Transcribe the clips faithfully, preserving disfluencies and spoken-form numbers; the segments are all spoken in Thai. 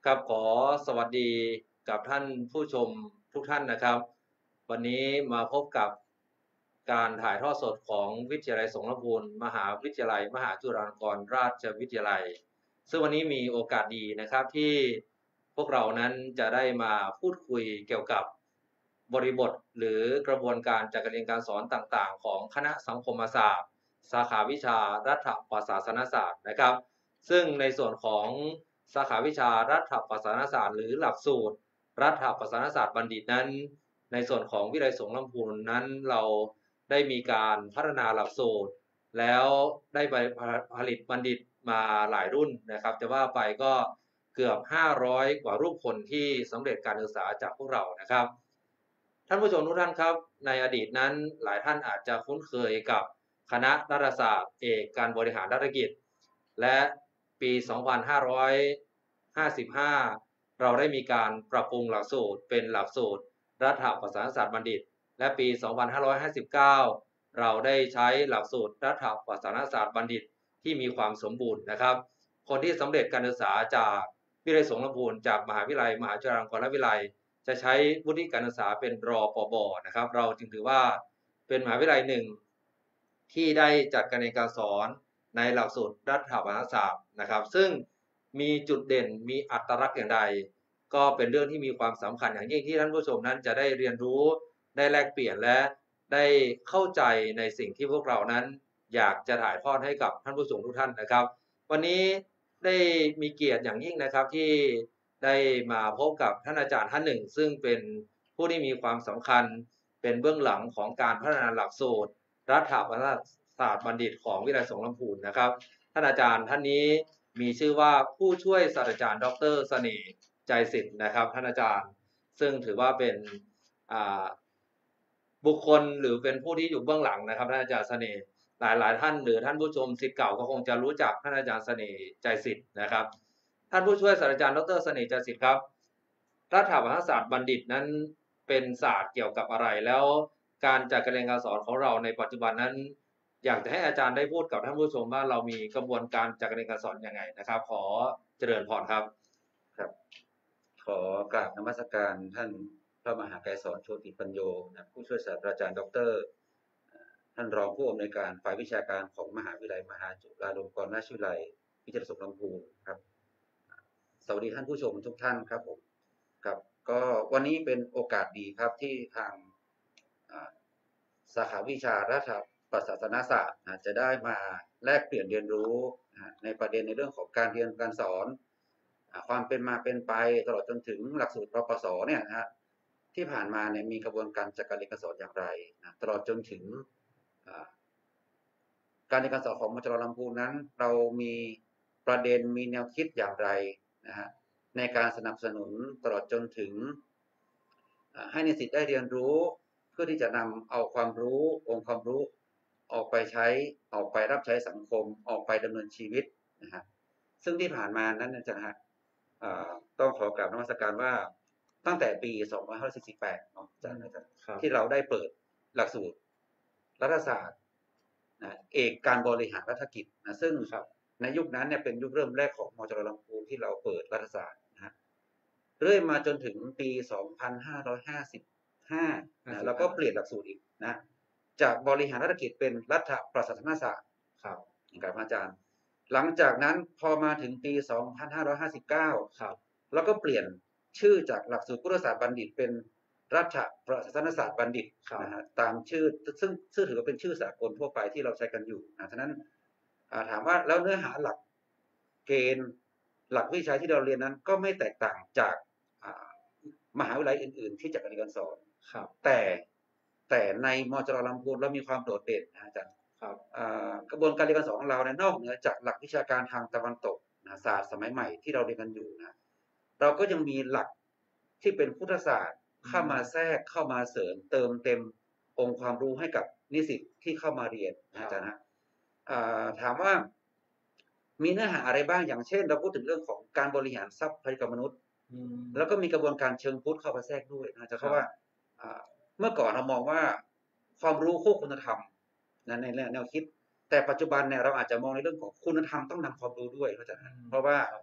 ครับขอสวัสดีกับท่านผู้ชมทุกท่านนะครับวันนี้มาพบกับการถ่ายทอดสดของวิทยาลัยสงขลาภูลมหาวิทยาลัยมหาจุฬาลงกรณราชวิทยาลัยซึ่งวันนี้มีโอกาสดีนะครับที่พวกเรานั้นจะได้มาพูดคุยเกี่ยวกับบริบทหรือกระบวนการจัดการเรียนการสอนต่างๆของคณะสังคมศาสตร์สาขาวิชารัฐประศาสนศาสตร์นะครับ ซึ่งในส่วนของสาขาวิชารัฐประศาสนศาสตร์หรือหลักสูตรรัฐประศาสนศาสตร์บัณฑิตนั้นในส่วนของวิทยาลัยสงขลาภูลนั้นเราได้มีการพัฒนาหลักสูตรแล้วได้ไปผลิตบัณฑิตมาหลายรุ่นนะครับจะว่าไปก็เกือบห้าร้อยกว่ารูปคนที่สำเร็จการศึกษาจากพวกเรานะครับท่านผู้ชมทุกท่านครับในอดีตนั้นหลายท่านอาจจะคุ้นเคยกับคณะรัฐศาสตร์เอกการบริหารธุรกิจและปี สองพันห้าร้อยห้าสิบห้า เราได้มีการปรับปรุงหลักสูตรเป็นหลักสูตรรัฐประศาสนศาสตร์บัณฑิตและปี สองพันห้าร้อยห้าสิบเก้า เราได้ใช้หลักสูตรรัฐประศาสนศาสตร์บัณฑิตที่มีความสมบูรณ์นะครับคนที่สำเร็จการศึกษาจากวิทยาลัยสงขลาภูลจากมหาวิทยาลัยมหาจุฬาลงกรณราชวิทยาลัยจะใช้วุฒิการศึกษาเป็นรปบนะครับเราจึงถือว่าเป็นมหาวิทยาลัยหนึ่งที่ได้จัดการเรียนการสอนในหลักสูตรรัฐประศาสนศาสตร์นะครับซึ่งมีจุดเด่นมีอัตลักษณ์อย่างใดก็เป็นเรื่องที่มีความสำคัญอย่างยิ่งที่ท่านผู้ชมนั้นจะได้เรียนรู้ได้แลกเปลี่ยนและได้เข้าใจในสิ่งที่พวกเรานั้นอยากจะถ่ายทอดให้กับท่านผู้ชมทุกท่านนะครับวันนี้ได้มีเกียรติอย่างยิ่งนะครับที่ได้มาพบกับท่านอาจารย์ท่านหนึ่งซึ่งเป็นผู้ที่มีความสำคัญเป็นเบื้องหลังของการพัฒนาหลักสูตรรัฐประศาสนศาสตร์บัณฑิตของวิทยาลัยสงขลาภูลนะครับท่านอาจารย์ท่านนี้มีชื่อว่าผู้ช่วยศาสตราจารย์ดรเสน่ห์ใจสิทธิ์นะครับท่านอาจารย์ซึ่งถือว่าเป็นบุคคลหรือเป็นผู้ที่อยู่เบื้องหลังนะครับท่านอาจารย์เสน่ห์หลายๆท่านหรือท่านผู้ชมศิษย์เก่าก็คงจะรู้จักท่านอาจารย์เสน่ห์ใจสิทธิ์นะครับท่านผู้ช่วยศาสตราจารย์ดรเสน่ห์ใจสิทธิ์ครับรัฐประศาสนศาสตร์บัณฑิตนั้นเป็นศาสตร์เกี่ยวกับอะไรแล้วการจัดการเรียนการสอนของเราในปัจจุบันนั้นอยากจะให้อาจารย์ได้พูดกับท่านผู้ชมว่าเรามีกระบวนการจัดการเรียนการสอนยังไงนะครับขอเจริญพรครับครับขอกราบนมัสการท่านพระมหาไกรสอนโชติปัญโยนะผู้ช่วยศาสตราจารย์ดรท่านรองผู้อำนวยการฝ่ายวิชาการของมหาวิทยาลัยมหาจุฬาลงกรณราชวิทยาลัยวิทยาลัยสงขลาภูมิครับสวัสดีท่านผู้ชมทุกท่านครับผมครับก็วันนี้เป็นโอกาสดีครับที่ทางสาขาวิชารัฐประศาสนศาสตร์จะได้มาแลกเปลี่ยนเรียนรู้ในประเด็นในเรื่องของการเรียนการสอนความเป็นมาเป็นไปตลอดจนถึงหลักสูตรรปศเนี่ยนะฮะที่ผ่านมาเนี่ยมีกระบวนการจัดการเรียนการสอนอย่างไรนะตลอดจนถึงการเรียนการสอนของมจุฬาลำพูนนั้นเรามีประเด็นมีแนวคิดอย่างไรนะฮะในการสนับสนุนตลอดจนถึงให้นิสิตได้เรียนรู้เพื่อที่จะนำเอาความรู้องค์ความรู้ออกไปใช้ออกไปรับใช้สังคมออกไปดำเนินชีวิตนะฮะซึ่งที่ผ่านมานั้นนะฮะต้องขอกราบนมัสการว่าตั้งแต่ปีสองพันห้าร้อยสี่สิบแปดเนาะอาจารย์นะครับที่เราได้เปิดหลักสูตรรัฐศาสตร์นะเอกการบริหารรัฐกิจนะซึ่งในยุคนั้นเนี่ยเป็นยุคเริ่มแรกของมจุฬาลำพูนที่เราเปิดรัฐศาสตร์นะฮะเรื่อยมาจนถึงปีสองพันห้าร้อยห้าสิบห้านะแล้วก็เปลี่ยนหลักสูตรอีกนะจากบริหารรัฐกิจเป็นรัฐประศาสนศาสตร์ครับครับอาจารย์หลังจากนั้นพอมาถึงปีสองพันห้าร้อยห้าสิบเก้าครับแล้วก็เปลี่ยนชื่อจากหลักสูตรพุทธศาสตร์บัณฑิตเป็นรัฐประศาสนศาสตร์บัณฑิตนะฮะตามชื่อซึ่งซึ่งถือว่าเป็นชื่อสากลทั่วไปที่เราใช้กันอยู่นะฉะนั้นถามว่าแล้วเนื้อหาหลักเกณฑ์หลักวิชาที่เราเรียนนั้นก็ไม่แตกต่างจากมหาวิทยาลัยอื่นๆที่จัดการเรียนการสอนแต่แต่ในมจุฬาลำพูนเรามีความโดดเด่นนะอาจารย์กระบวนการเรียนการสอนของเราในนอกเหนือจากหลักวิชาการทางตะวันตกศาสตร์สมัยใหม่ที่เราเรียนกันอยู่นะเราก็ยังมีหลักที่เป็นพุทธศาสตร์เข้ามาแทรกเข้ามาเสริมเติมเต็มองค์ความรู้ให้กับนิสิตที่เข้ามาเรียนนะอาจารย์นะถามว่ามีเนื้อหาอะไรบ้างอย่างเช่นเราพูดถึงเรื่องของการบริหารทรัพยากรมนุษย์แล้วก็มีกระบวนการเชิงพุทธเข้ามาแทรกด้วยนะจะเพราะว่าเมื่อก่อนเรามองว่าความรู้คู่คุณธรรมนะในแนวคิดแต่ปัจจุบันเนี่ยเราอาจจะมองในเรื่องของคุณธรรมต้องนำความรู้ด้วยเข้าใจไหมเพราะว่า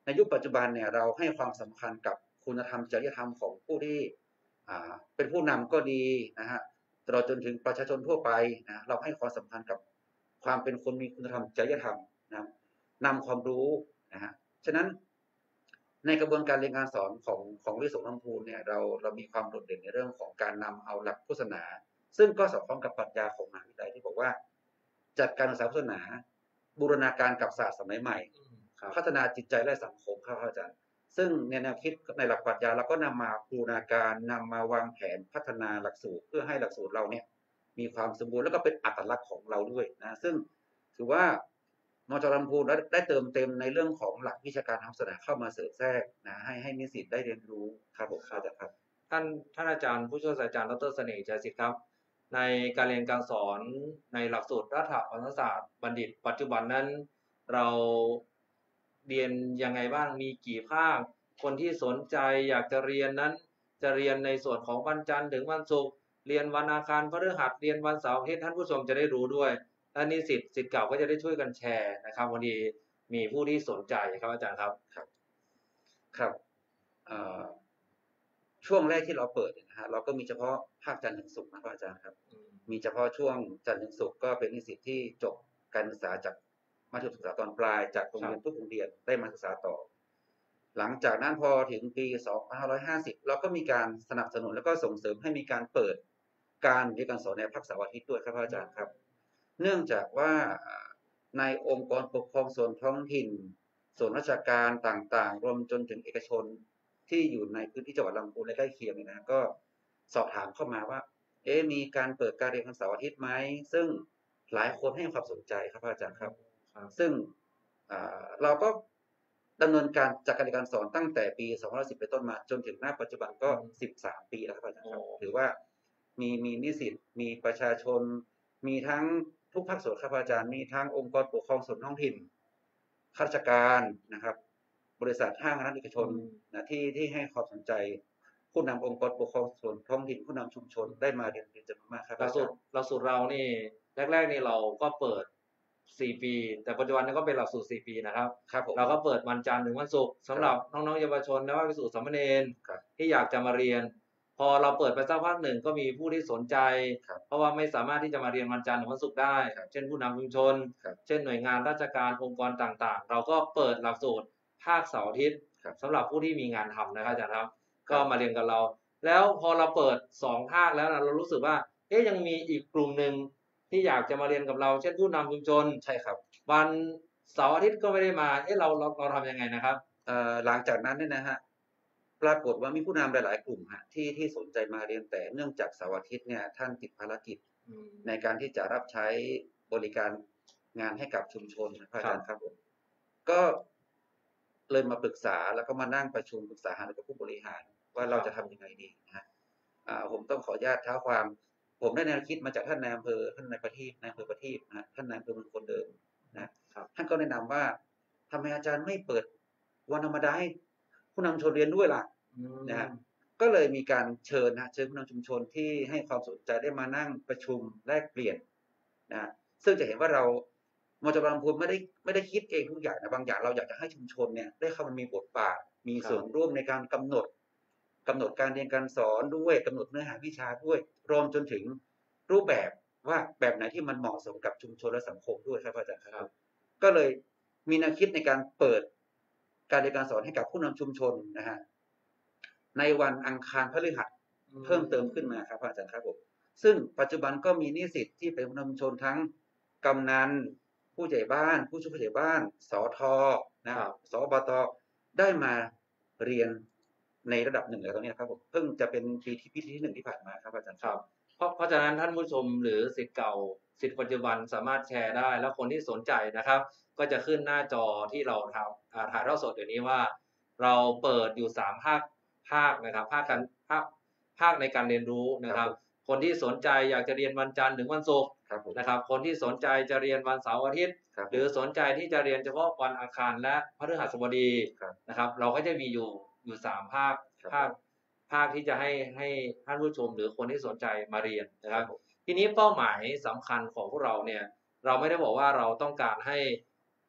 ในยุคปัจจุบันเนี่ยเราให้ความสำคัญกับคุณธรรมจริยธรรมของผู้ที่อ่าเป็นผู้นำก็ดีนะฮะตลอดจนถึงประชาชนทั่วไปนะเราให้ความสำคัญกับความเป็นคนมีคุณธรรมจริยธรรมนะนำความรู้นะฮะฉะนั้นในกระบวนการเรียนการสอนของของวิศวลำพูนเนี่ยเราเรามีความโดดเด่นในเรื่องของการนำเอาหลักพุทธศาสนาซึ่งก็สอดคล้องกับปรัชญาของมหาวิทยาลัยที่บอกว่าจัดการศึกษาพุทธศาสนาบูรณาการกับศาสตร์สมัยใหม่พัฒนาจิตใจและสังคมครับอาจารย์ซึ่งในแนวคิดในหลักปรัชญาเราก็นำมาบูรณาการนำมาวางแผนพัฒนาหลักสูตรเพื่อให้หลักสูตรเราเนี่ยมีความสมบูรณ์แล้วก็เป็นอัตลักษณ์ของเราด้วยนะซึ่งถือว่ามจลำพูนได้เติมเต็มในเรื่องของหลักวิชาการทางศาสนาเข้ามาเสริมแทรกนะให้ให้นิสิตได้เรียนรู้ครับผมอาจารย์ครับท่านท่านอาจารย์ผู้ช่วยศาสตราจารย์ดรเสน่ห์ใจสิทธิ์ครับในการเรียนการสอนในหลักสูตรรัฐประศาสตร์บัณฑิตปัจจุบันนั้นเราเรียนยังไงบ้างมีกี่ภาคคนที่สนใจอยากจะเรียนนั้นจะเรียนในส่วนของวันจันทร์ถึงวันศุกร์เรียนวันอังคารพฤหัสเรียนวันเสาร์อาทิตย์ท่านผู้ชมจะได้รู้ด้วยและนิสิตสิทธิ์เก่าก็จะได้ช่วยกันแชร์นะครับวันนี้มีผู้ที่สนใจครับอาจารย์ครับครับครับช่วงแรกที่เราเปิดนะฮะเราก็มีเฉพาะภาคจันทร์ถึงศุกร์นะครับอาจารย์ครับมีเฉพาะช่วงจันทร์ถึงศุกร์ก็เป็นนิสิตที่จบการศึกษาจากมัธยมศึกษาตอนปลายจากโรงเรียนทุกโรงเรียนได้มาศึกษาต่อหลังจากนั้นพอถึงปีสองพันห้าร้อยห้าสิบเราก็มีการสนับสนุนแล้วก็ส่งเสริมให้มีการเปิดการเรียนการสอนในภาคเสาร์อาทิตย์ด้วยครับอาจารย์ครับเนื่องจากว่าในองค์กรปกครองส่วนท้องถิ่นส่วนราชการต่างๆรวมจนถึงเอกชนที่อยู่ในพื้นที่จังหวัดลำพูนและใกล้เคียงเนี่ยนะก็สอบถามเข้ามาว่าเอ๊ะมีการเปิดการเรียนวันเสาร์อาทิตย์ไหมซึ่งหลายคนให้ความสนใจครับอาจารย์ครับซึ่งเราก็ดำเนินการจัดการเรียนการสอนตั้งแต่ปีสองพันสิบเป็นต้นมาจนถึงณปัจจุบันก็สิบสามปีแล้วครับอาจารย์ครับถือว่ามีมีนิสิตมีประชาชนมีทั้งทุกภาคส่วนครับอาจารย์มีทั้งองค์กรปกครองส่วนท้องถิ่นข้าราชการนะครับบริษัทห้างร้านเอกชนนะที่ที่ให้ความสนใจผู้นำองค์กรปกครองส่วนท้องถิ่นผู้นำชุมชนได้มาเรียนเป็นจำนวนมากครับหลักสูตรหลักสูตรเรานี่แรกๆนี่เราก็เปิดสี่ปีแต่ปัจจุบันนี้ก็เป็นหลักสูตรสี่ปีนะครับครับเราก็เปิดวันจันทร์ถึงวันศุกร์สำหรับน้องๆเยาวชนและว่าวิสุทธิสามเณรที่อยากจะมาเรียนพอเราเปิดไปสักพักหนึ่งก็มีผู้ที่สนใจเพราะว่าไม่สามารถที่จะมาเรียนวันจันทร์ถึงวันศุกร์ได้เช่นผู้นำชุมชนเช่นหน่วยงานราชการองค์กรต่างๆเราก็เปิดหลักสูตรภาคเสาร์อาทิตย์สำหรับผู้ที่มีงานทำนะครับอาจารย์ครับก็มาเรียนกับเราแล้วพอเราเปิดสองภาคแล้วเรารู้สึกว่าเอ๊ยยังมีอีกกลุ่มหนึ่งที่อยากจะมาเรียนกับเราเช่นผู้นำชุมชนใช่ครับวันเสาร์อาทิตย์ก็ไม่ได้มาเอ๊ะเราเราเราทำยังไงนะครับเอ่อหลังจากนั้นเนี่ยนะฮะปรากฏว่ามีผู้นำหลายๆกลุ่มฮะที่ที่สนใจมาเรียนแต่เนื่องจากเสาร์อาทิตย์เนี่ยท่านติดภารกิจในการที่จะรับใช้บริการงานให้กับชุมชนนะครับอาจารย์ครับผมก็เลยมาปรึกษาแล้วก็มานั่งประชุมปรึกษาหารือกับผู้บริหารว่าเราจะทำยังไงดีนะฮะผมต้องขออนุญาตเท้าความผมได้แนวคิดมาจากท่านนายอำเภอท่านนายประทีปนายอำเภอประทีปนะท่านนายอำเภอเมืองคนเดิมนะท่านก็แนะนำว่าทำไมอาจารย์ไม่เปิดวันธรรมดาให้ผู้นำชนเรียนด้วยล่ะนะฮะก็เลยมีการเชิญนะเชิญผู้นำชุมชนที่ให้ความสนใจได้มานั่งประชุมแลกเปลี่ยนนะซึ่งจะเห็นว่าเรามจบลำพูนไม่ได้ไม่ได้คิดเองทุกอย่างนะบางอย่างเราอยากจะให้ชุมชนเนี่ยได้เข้ามามีบทบาทมีส่วนร่วมในการกำหนดกำหนดการเรียนการสอนด้วยกำหนดเนื้อหาวิชาด้วยรวมจนถึงรูปแบบว่าแบบไหนที่มันเหมาะสมกับชุมชนและสังคมด้วยครับอาจารย์ครับก็เลยมีแนวคิดในการเปิดการเรียนการสอนให้กับผู้นำชุมชนนะฮะในวันอังคารพฤหัสเพิ่มเติมขึ้นมาครับอาจารย์ครับผมซึ่งปัจจุบันก็มีนิสิตที่เป็นผู้นำชุมชนทั้งกำนันผู้ใหญ่บ้านผู้ช่วยผู้ใหญ่บ้านสทนะสบตได้มาเรียนในระดับหนึ่งแล้วตอนนี้ครับผมเพิ่งจะเป็นปีที่ปีที่หนึ่งที่ผ่านมาครับอาจารย์ครับเพราะเพราะฉะนั้นท่านผู้ชมหรือศิษย์เก่าศิษย์ปัจจุบันสามารถแชร์ได้แล้วคนที่สนใจนะครับก็จะขึ้นหน้าจอที่เราทำถ่ายทอดสดเดี๋ยวนี้ว่าเราเปิดอยู่สามภาคภาคนะครับภาคการภาคภาคในการเรียนรู้นะครับคนที่สนใจอยากจะเรียนวันจันทร์ถึงวันศุกร์นะครับคนที่สนใจจะเรียนวันเสาร์อาทิตย์หรือสนใจที่จะเรียนเฉพาะวันอังคารและพฤหัสบดีนะครับเราก็จะมีอยู่อยู่สามภาคภาคภาคที่จะให้ให้ท่านผู้ชมหรือคนที่สนใจมาเรียนนะครับทีนี้เป้าหมายสำคัญของพวกเราเนี่ยเราไม่ได้บอกว่าเราต้องการให้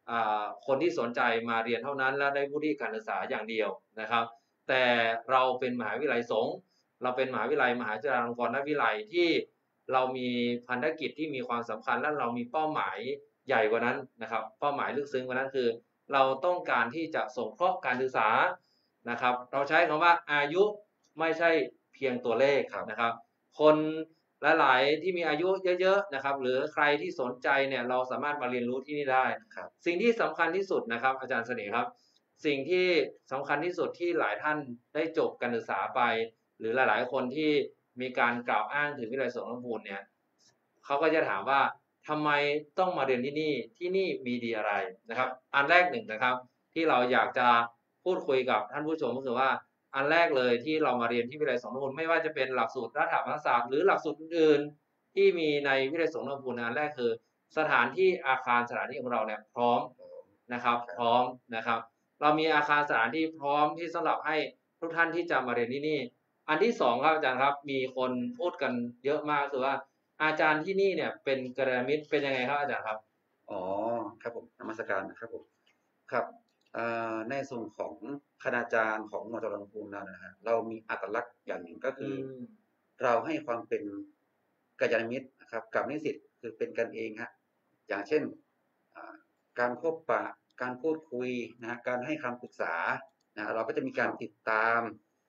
อ่าคนที่สนใจมาเรียนเท่านั้นและได้วุฒิการศึกษาอย่างเดียวนะครับแต่เราเป็นมหาวิทยาลัยสงฆ์เราเป็นมหาวิทยาลัยมหาจุฬาลงกรณวิทยาลัยที่เรามีพันธกิจที่มีความสำคัญและเรามีเป้าหมายใหญ่กว่านั้นนะครับเป้าหมายลึกซึ้งกว่านั้นคือเราต้องการที่จะสงเคราะห์การศึกษานะครับเราใช้คำว่าอายุไม่ใช่เพียงตัวเลขนะครับคนหลายๆที่มีอายุเยอะๆนะครับหรือใครที่สนใจเนี่ยเราสามารถมาเรียนรู้ที่นี่ได้สิ่งที่สำคัญที่สุดนะครับอาจารย์เสน่ห์ครับสิ่งที่สำคัญที่สุดที่หลายท่านได้จบการศึกษาไปหรือหลายๆคนที่มีการกล่าวอ้างถึงวิทยาลัยสงฆ์ลำพูนเนี่ยเขาก็จะถามว่าทำไมต้องมาเรียนที่นี่ที่นี่มีดีอะไรนะครับอันแรกหนึ่งนะครับที่เราอยากจะพูดคุยกับท่านผู้ชมก็คือว่าอันแรกเลยที่เรามาเรียนที่วิทยาลัยสงฆ์ลำพูนไม่ว่าจะเป็นหลักสูตรรัฐประศาสตร์หรือหลักสูตรอื่นๆที่มีในวิทยาลัยสงฆ์ลำพูนอันแรกคือสถานที่อาคารสถานที่ของเราเนี่ยพร้อมนะครับพร้อมนะครับเรามีอาคารสถานที่พร้อมที่สำหรับให้ทุกท่านที่จะมาเรียนที่นี่อันที่สองครับอาจารย์ครับมีคนพูดกันเยอะมากคือว่าอาจารย์ที่นี่เนี่ยเป็นกัลยาณมิตรเป็นยังไงครับอาจารย์ครับอ๋อครับผมนมัสการนะครับผมครับในส่วนของคณาจารย์ของมอจรลำพูนเรานะฮะเรามีอัตลักษณ์อย่างหนึ่งก็คือเราให้ความเป็นกัลยาณมิตรนะครับกับนิสิตคือเป็นกันเองฮะอย่างเช่นการพบปะการพูดคุยนะฮะการให้คำปรึกษานะเราก็จะมีการติดตาม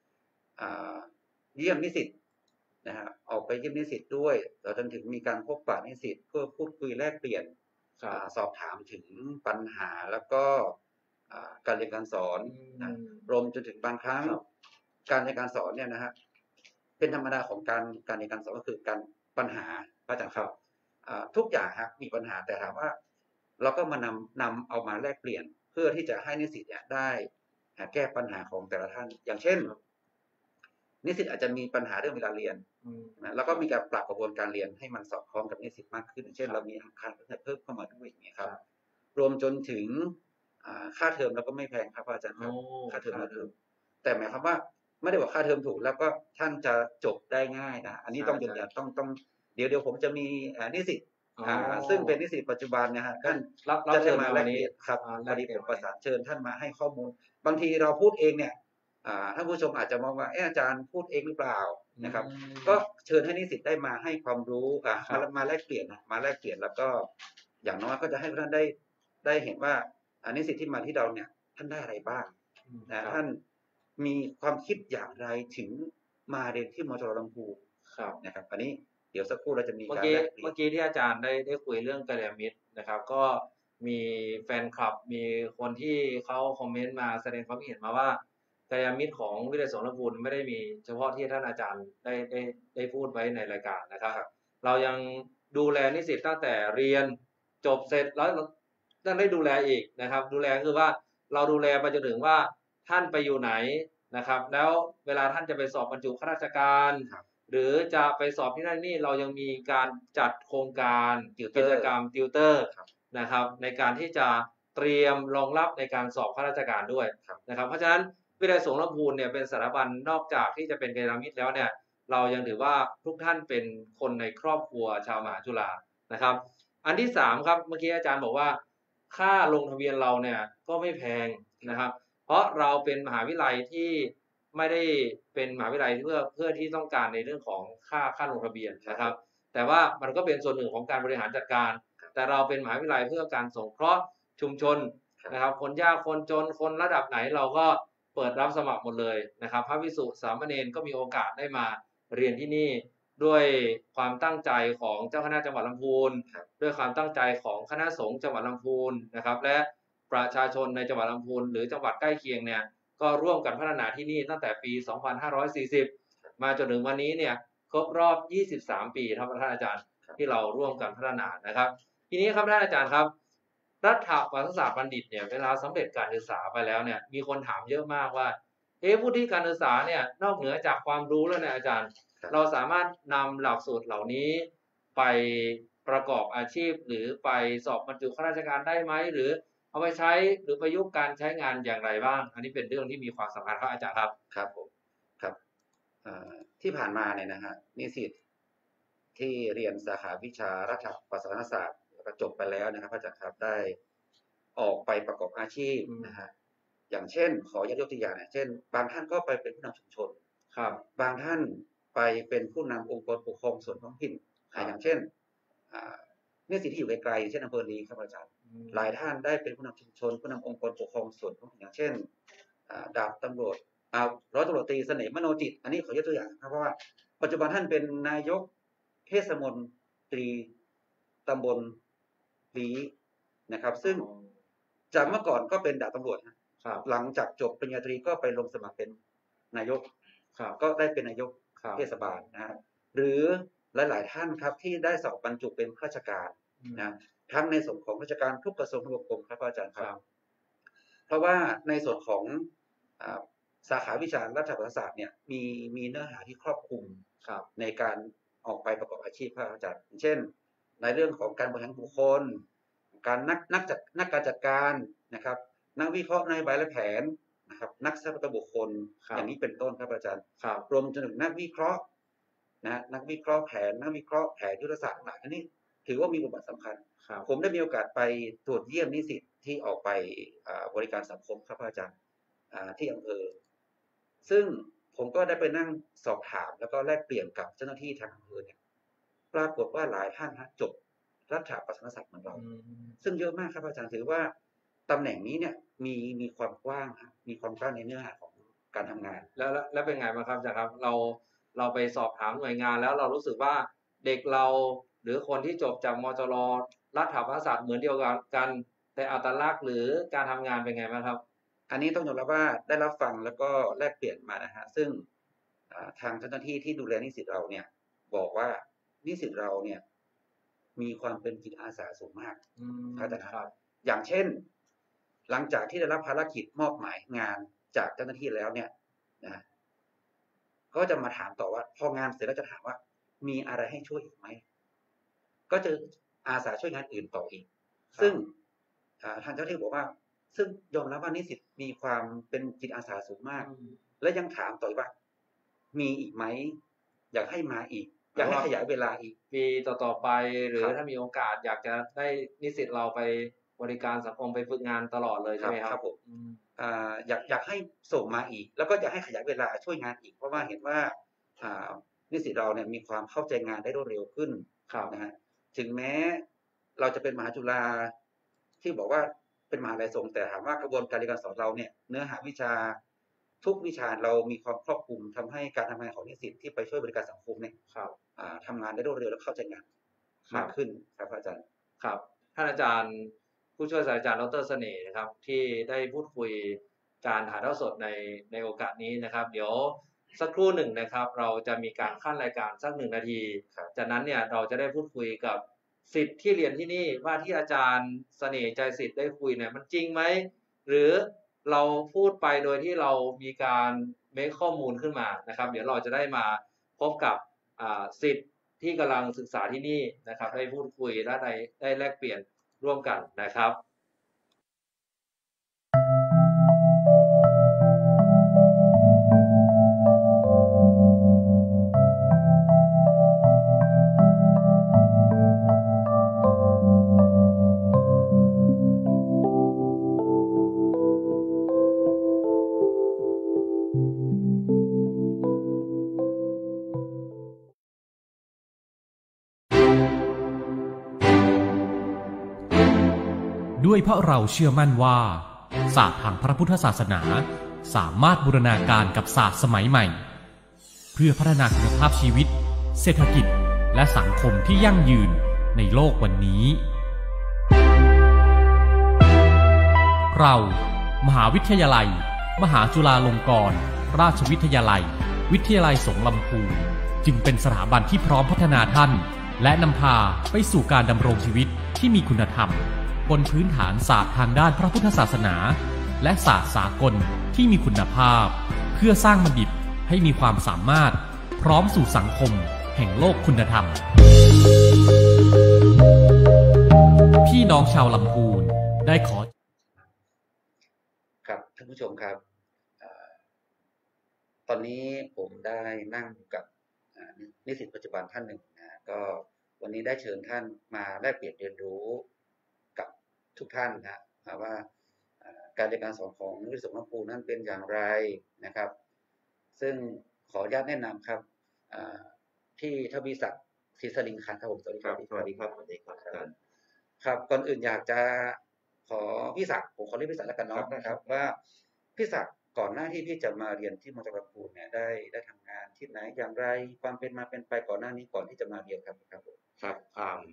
เยี่ยมนิสิตนะฮะออกไปเยี่ยมนิสิตด้วยเราจนถึงมีการพบปะนิสิตเพื่อพูดคุยแลกเปลี่ยนสอบถามถึงปัญหาแล้วก็การเรียนการสอนนะรวมจนถึงบางครั้งการเรียนการสอนเนี่ยนะฮะเป็นธรรมดาของการการเรียนการสอนก็คือการปัญหาพระอาจารย์ครับทุกอย่างครับมีปัญหาแต่ถามว่าเราก็มานำนำเอามาแลกเปลี่ยนเพื่อที่จะให้นิสิตเนี่ยได้แก้ปัญหาของแต่ละท่านอย่างเช่นนิสิตอาจจะมีปัญหาเรื่องเวลาเรียนนะแล้วก็มีการปรับกระบวนการเรียนให้มันสอดคล้องกับนิสิตมากขึ้นเช่นเรามีอาคารเพิ่มเข้ามาด้วยอย่างเงี้ยครับรวมจนถึงค่าเทอมเราก็ไม่แพงครับอาจารย์ครับค่าเทอมเราถูกแต่หมายความว่าไม่ได้บอกค่าเทอมถูกแล้วก็ท่านจะจบได้ง่ายนะอันนี้ต้องยืนยันต้องต้องเดี๋ยวเดี๋ยวผมจะมีนิสิตซึ่งเป็นนิสิตปัจจุบันนะฮะท่านจะได้มาแลกเปลี่ยนครับพอดีผมประสานเชิญท่านมาให้ข้อมูลบางทีเราพูดเองเนี่ยท่านผู้ชมอาจจะมองว่าอาจารย์พูดเองหรือเปล่านะครับก็เชิญให้นิสิตได้มาให้ความรู้มามาแลกเปลี่ยนมาแลกเปลี่ยนแล้วก็อย่างน้อยก็จะให้ท่านได้ได้เห็นว่านิสิตที่มาที่เราเนี่ยท่านได้อะไรบ้างนะท่านมีความคิดอย่างไรถึงมาเรียนที่มจรลำพูนนะครับอันนี้เดี๋ยวสักครู่เราจะมีการแลกเปลี่ยนเมื่อกี้ที่อาจารย์ได้ได้คุยเรื่องกัลยาณมิตรนะครับก็มีแฟนคลับมีคนที่เขาคอมเมนต์มาแสดงความเห็นมาว่ากัลยาณมิตรของวิทยาลัยสงฆ์ลำพูนไม่ได้มีเฉพาะที่ท่านอาจารย์ได้ได้ได้พูดไว้ในรายการนะครับเรายังดูแลนิสิตตั้งแต่เรียนจบเสร็จแล้วท่านได้ดูแลอีกนะครับดูแลคือว่าเราดูแลไปจนถึงว่าท่านไปอยู่ไหนนะครับแล้วเวลาท่านจะไปสอบบรรจุข้าราชการหรือจะไปสอบที่นั่นนี่เรายังมีการจัดโครงการกิจกรรมติวเตอร์นะครับในการที่จะเตรียมรองรับในการสอบข้าราชการด้วยนะครับเพราะฉะนั้นวิทยาลัยสงฆ์ลำพูนเนี่ยเป็นสถาบันนอกจากที่จะเป็นกัลยาณมิตรแล้วเนี่ยเรายังถือว่าทุกท่านเป็นคนในครอบครัวชาวมหาจุฬานะครับอันที่สามครับเมื่อกี้อาจารย์บอกว่าค่าลงทะเบียนเราเนี่ยก็ไม่แพงนะครับเพราะเราเป็นมหาวิทยาลัยที่ไม่ได้เป็นมหาวิทยาลัยเพื่อเพื่อที่ต้องการในเรื่องของค่าค่าลงทะเบียนนะครับแต่ว่ามันก็เป็นส่วนหนึ่งของการบริหารจัดการแต่เราเป็นมหาวิทยาลัยเพื่อการสงเคราะห์ชุมชนนะครับคนยากคนจนคนระดับไหนเราก็เปิดรับสมัครหมดเลยนะครับพระภิกษุสามเณรก็มีโอกาสได้มาเรียนที่นี่ด้วยความตั้งใจของเจ้าคณะจังหวัดลำพูนด้วยความตั้งใจของคณะสงฆ์จังหวัดลำพูนนะครับและประชาชนในจังหวัดลำพูนหรือจังหวัดใกล้เคียงเนี่ยก็ร่วมกันพัฒนาที่นี่ตั้งแต่ปีสองพันห้าร้อยสี่สิบมาจนถึงวันนี้เนี่ยครบรอบยี่สิบสามปีครับท่านอาจารย์ที่เราร่วมกันพัฒนานะครับทีนี้ครับท่านอาจารย์ครับรัฐประศาสตร์บัณฑิตเนี่ยเวลาสำเร็จการศึกษาไปแล้วเนี่ยมีคนถามเยอะมากว่าเอ๊ะผู้ที่การศึกษาเนี่ยนอกเหนือจากความรู้แล้วเนี่ยอาจารย์เราสามารถนำหลักสูตรเหล่านี้ไปประกอบอาชีพหรือไปสอบบรรจุข้าราชการได้ไหมหรือเอาไปใช้หรือประยุกต์การใช้งานอย่างไรบ้างอันนี้เป็นเรื่องที่มีความสำคัญครับอาจารย์ครับครับผมครับที่ผ่านมาเนี่ยนะฮะนิสิตที่เรียนสาขาวิชารัฐประศาสนศาสตร์ก็จบไปแล้วนะครับอาจารย์ครับได้ออกไปประกอบอาชีพอืมนะฮะอย่างเช่น ขอยกตัวอย่างนะเช่น บางท่านก็ไปเป็นผู้นำชุมชนครับบางท่านไปเป็นผู้นำองค์กรปกครองส่วนท้องถิ่นครัอ่าบอย่างเช่น อ่า นิสิตที่อยู่ไกลๆ เช่น อำเภอลีครับอาจารย์อืมหลายท่านได้เป็นผู้นำชุมชน ผู้นำองค์กรปกครองส่วนท้องถิ่น อย่างเช่น อ่า ดาบตำรวจ อ่า ร้อยตำรวจตรีเสน่ห์มโนจิต อันนี้ขอยกตัวอย่างนะครับ เพราะว่าปัจจุบันท่านเป็นนายกเทศมนตรีตำบลลี้นะครับ ซึ่งอ๋อจากเมื่อก่อนก็เป็นดาบตำรวจนะครับหลังจากจบปริญญาตรีก็ไปลงสมัครเป็นนายกครับก็ได้เป็นนายกครับเทศบาลนะครับ หรือหลาย ๆ ท่านครับที่ได้สอบบรรจุเป็นข้าราชการอืมนะ ทั้งในส่วนของราชการทุกกระทรวงทบวงกรมครับอาจารย์คครัรับ บเพราะว่าในส่วนของ อ่า สาขาวิชารัฐประศาสตร์เนี่ย มี มีเนื้อหาที่ครอบคลุมครับในการออกไปประกอบอาชีพครับอาจารย์ อย่างเช่น ในเรื่องของการบริหารบุคคล การนัก นักจัด นักการจัดการนะครับ นักวิเคราะห์นโยบายและแผนนะครับ นักทรัพยากรบุคคลครับอย่างนี้เป็นต้นครับอาจารย์ครับรวมจนถึงนักวิเคราะห์นะ นักวิเคราะห์แผน นักวิเคราะห์แผนยุทธศาสตร์ต่างๆ อันนี้ถือว่ามีบทบาทสำคัญครับผมได้มีโอกาสไปตรวจเยี่ยมนิสิตที่ออกไป อ่า บริการสังคมครับอาจารย์ อ่า ที่อำเภอ ซึ่งผมก็ได้ไปนั่งสอบถาม แล้วก็แลกเปลี่ยนกับเจ้าหน้าที่ทางอำเภอเนี่ย ปรากฏว่าหลายท่านครับจบรัฐประศาสนศาสตร์เหมือนเราอืมซึ่งเยอะมากครับอาจารย์ ถือว่าตำแหน่งนี้เนี่ยมี มีความกว้างครับ มีความกว้างในเนื้อหาของการทำงานแล้ว แล้ว แล้วเป็นไงบ้างครับอาจารย์ครับ เรา เราไปสอบถามหน่วยงานแล้วเรารู้สึกว่าเด็กเรา หรือคนที่จบจากมจร. รัฐประศาสนศาสตร์เหมือนเดียวกัน กัน แต่อัตลักษณ์หรือการทำงานเป็นไงบ้างครับ? อันนี้ต้องยอมรับว่าได้รับฟังแล้วก็แลกเปลี่ยนมานะครับ ซึ่ง อ่า ทางเจ้าหน้าที่ที่ดูแลนิสิตเราเนี่ย บอกว่านิสิตเราเนี่ยมีความเป็นจิตอาสาสูงมากอืมครับอาจารย์คครัรับบอย่างเช่น หลังจากที่ได้รับภารกิจมอบหมายงานจากเจ้าหน้าที่แล้วเนี่ยนะ ก็จะมาถามต่อว่า พองานเสร็จแล้วจะถามว่า มีอะไรให้ช่วยอีกไหม? ก็จะอาสาช่วยงานอื่นต่ออีกครับซึ่ง อ่า ทางเจ้าหน้าที่บอกว่า ซึ่งยอมรับว่านิสิตมีความเป็นจิตอาสาสูงมากอืมและยังถามต่ออีกว่า มีอีกไหม? อยากให้มาอีกหมายอยากให้ว่าขยายเวลาอีกปีต่อ ๆ ไป หรืคอรับถ้ามีโอกาสอยากจะได้นิสิตเราไปบริการสังคม ไปฝึกงานตลอดเลย ใช่ไหมครัครับ บผมอืมอ่า อยาก อยากให้ส่งมาอีก แล้วก็อยากให้ขยายเวลาช่วยงานอีก เพราะว่าเห็นว่า อ่า นิสิตเราเนี่ยมีความเข้าใจงานได้รวดเร็วขึ้นครับนะครับ ถึงแม้เราจะเป็นมหาจุฬาที่บอกว่าเป็นมหาลัยสงฆ์ แต่ถามว่ากระบวนการเรียนการสอนเราเนี่ย เนื้อหาวิชาทุกวิชาเรามีความครอบคลุม ทำให้การทำงานของนิสิตที่ไปช่วยบริการสังคมเนี่ยครับอ่า ทำงานได้รวดเร็วและเข้าใจงานครัมาบกขึ้นครับอาจารย์ครับ ท่านอาจารย์ ผู้ช่วยศาสตราจารย์ ดร. เสน่ห์นะครับ ที่ได้พูดคุยการถ่ายทอดสดใน ในโอกาสนี้นะครับ เดี๋ยวสักครู่หนึ่งนะครับ เราจะมีการขั้นรายการสัก หนึ่ง นาทีครับจากนั้นเนี่ยเราจะได้พูดคุยกับศิษย์ที่เรียนที่นี่ว่า ที่อาจารย์เสน่ห์ใจศิษย์ได้คุยเนี่ยมันจริงไหม? หรือเราพูดไปโดยที่เรามีการเมกข้อมูลขึ้นมานะครับ เดี๋ยวเราจะได้มาพบกับ อ่า ศิษย์ที่กำลังศึกษาที่นี่นะครับ ได้พูดคุยและได้ ได้แลกเปลี่ยนร่วมกันนะครับด้วยเพราะเราเชื่อมั่นว่าศาสตร์ทางพระพุทธศาสนาสามารถบูรณาการกับศาสตร์สมัยใหม่เพื่อพัฒนาคุณภาพชีวิตเศรษฐกิจและสังคมที่ยั่งยืนในโลกวันนี้เรามหาวิทยาลัยมหาจุฬาลงกรณราชวิทยาลัยวิทยาลัยสงฆ์ลำพูนจึงเป็นสถาบันที่พร้อมพัฒนาท่านและนำพาไปสู่การดำรงชีวิตที่มีคุณธรรมบนพื้นฐานศาสตร์ทางด้านพระพุทธศาสนาและศาสตร์สากลที่มีคุณภาพเพื่อสร้างบัณฑิตให้มีความสามารถพร้อมสู่สังคมแห่งโลกคุณธรรมพี่น้องชาวลำพูนได้ขอครับท่านผู้ชมครับ ตอนนี้ผมได้นั่งกับนิสิตปัจจุบันท่านหนึ่งนะก็วันนี้ได้เชิญท่านมาแลกเปลี่ยนเรียนรู้กับทุกท่านนะว่าการเรียนการสอนของวิทยาลัยสงขลาภูนั้นเป็นอย่างไรนะครับซึ่งขออนุญาตแนะนำครับที่ทวีศักดิ์ศรีสลิงคันครับผมสวัสดีครับสวัสดีครับสวัสดีครับอาจารย์ครับก่อนอื่นอยากจะขอพี่ศักดิ์ผมขอเรียกพี่ศักดิ์แล้วกันเนาะนะครับว่าพี่ศักดิ์ก่อนหน้าที่พี่จะมาเรียนที่มอจรภูเนี่ยได้ได้ทำงานที่ไหนอย่างไรความเป็นมาเป็นไปก่อนหน้านี้ก่อนที่จะมาเรียนครับครับครับอ่า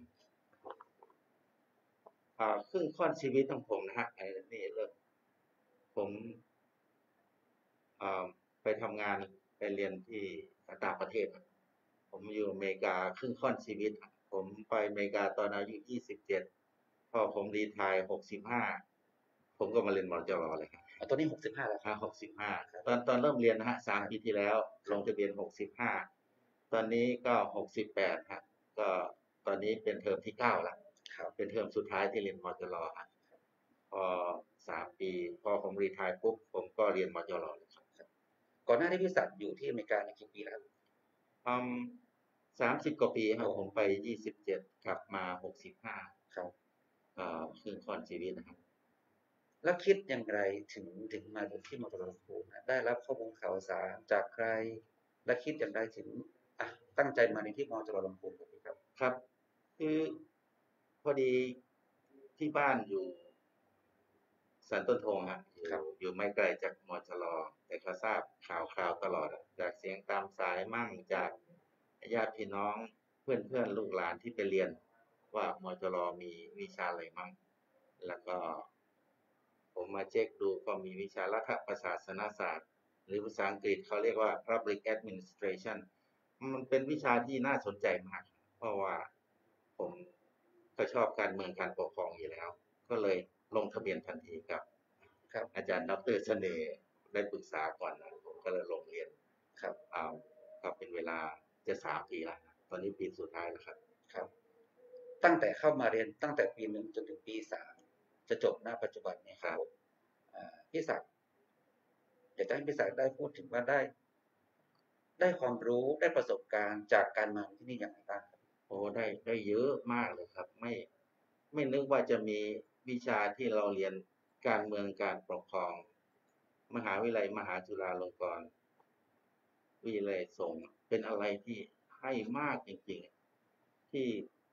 อ่าครึ่งค่อนชีวิตของผมนะฮะไอ้นี่เริ่มผมอ่าไปทำงานไปเรียนที่ต่างประเทศผมอยู่อเมริกาครึ่งค่อนชีวิตผมไปอเมริกาตอนอายุยี่สิบเจ็ดพอผมรีไทร์หกสิบห้าผมก็มาเรียนมอจรเลยครับตอนนี้หกสิบห้าแล้วครับหกสิบห้าตอนตอนเริ่มเรียนนะฮะสามปีที่แล้วลงทะเบียนหกสิบห้าตอนนี้ก็หกสิบแปดฮะก็ตอนนี้เป็นเทอมที่เก้าแล้วเป็นเทอมสุดท้ายที่เรียนมจรฮะพอสามปีพอผมรีไทร์ปุ๊บผมก็เรียนมจรเลยครับก่อนหน้าที่พี่ศักดิ์อยู่ที่อเมริกาในกี่ปีแล้วอืมสามสิบกว่าปีครับผมไปยี่สิบเจ็ดกลับมาหกสิบห้าครับเอ่อครึ่งค่อนชีวิตนะครับแล้วคิดอย่างไรถึงถึงมาเรียนที่มอจรภูได้รับข้อมูลข่าวสารจากใครและคิดอย่างไรถึงอ่ะตั้งใจมาเรียนที่มอจรภูครับครับคือพอดีที่บ้านอยู่สันต้นทงฮะอยู่อยู่ไม่ไกลจากมอจรแต่ก็ทราบข่าวคราวตลอดจากเสียงตามสายมั่งจากญาติพี่น้องเพื่อนเพื่อนลูกหลานที่ไปเรียนว่ามอจรมีวิชาอะไรมั่งแล้วก็ผมมาเช็คดูก็มีวิชารัฐประศาสนศาสตร์หรือภาษาอังกฤษเขาเรียกว่า Public Administration มันเป็นวิชาที่น่าสนใจมากเพราะว่าผมก็ชอบการเมืองการปกครองอยู่แล้วก็เลยลงทะเบียนทันทีครับครับอาจารย์ดร.เสน่ห์ได้ปรึกษาก่อนนะผมก็เลยลงเรียนครับอ่าก็เป็นเวลาจะสามปีแล้วตอนนี้ปีสุดท้ายแล้วครับครับตั้งแต่เข้ามาเรียนตั้งแต่ปีหนึ่งจนถึงปีสามจะจบณปัจจุบันนี้ครับพี่ศักดิ์อยากจะให้พี่ศักดิ์ได้พูดถึงว่าได้ได้ความรู้ได้ประสบการณ์จากการมาที่นี่อย่างไรบ้างครับโอ้ได้ได้เยอะมากเลยครับไม่ไม่นึกว่าจะมีวิชาที่เราเรียนการเมืองการปกครองมหาวิทยาลัยมหาจุฬาลงกรณ์วิทยาลัยสงฆ์เป็นอะไรที่ให้มากจริงๆที่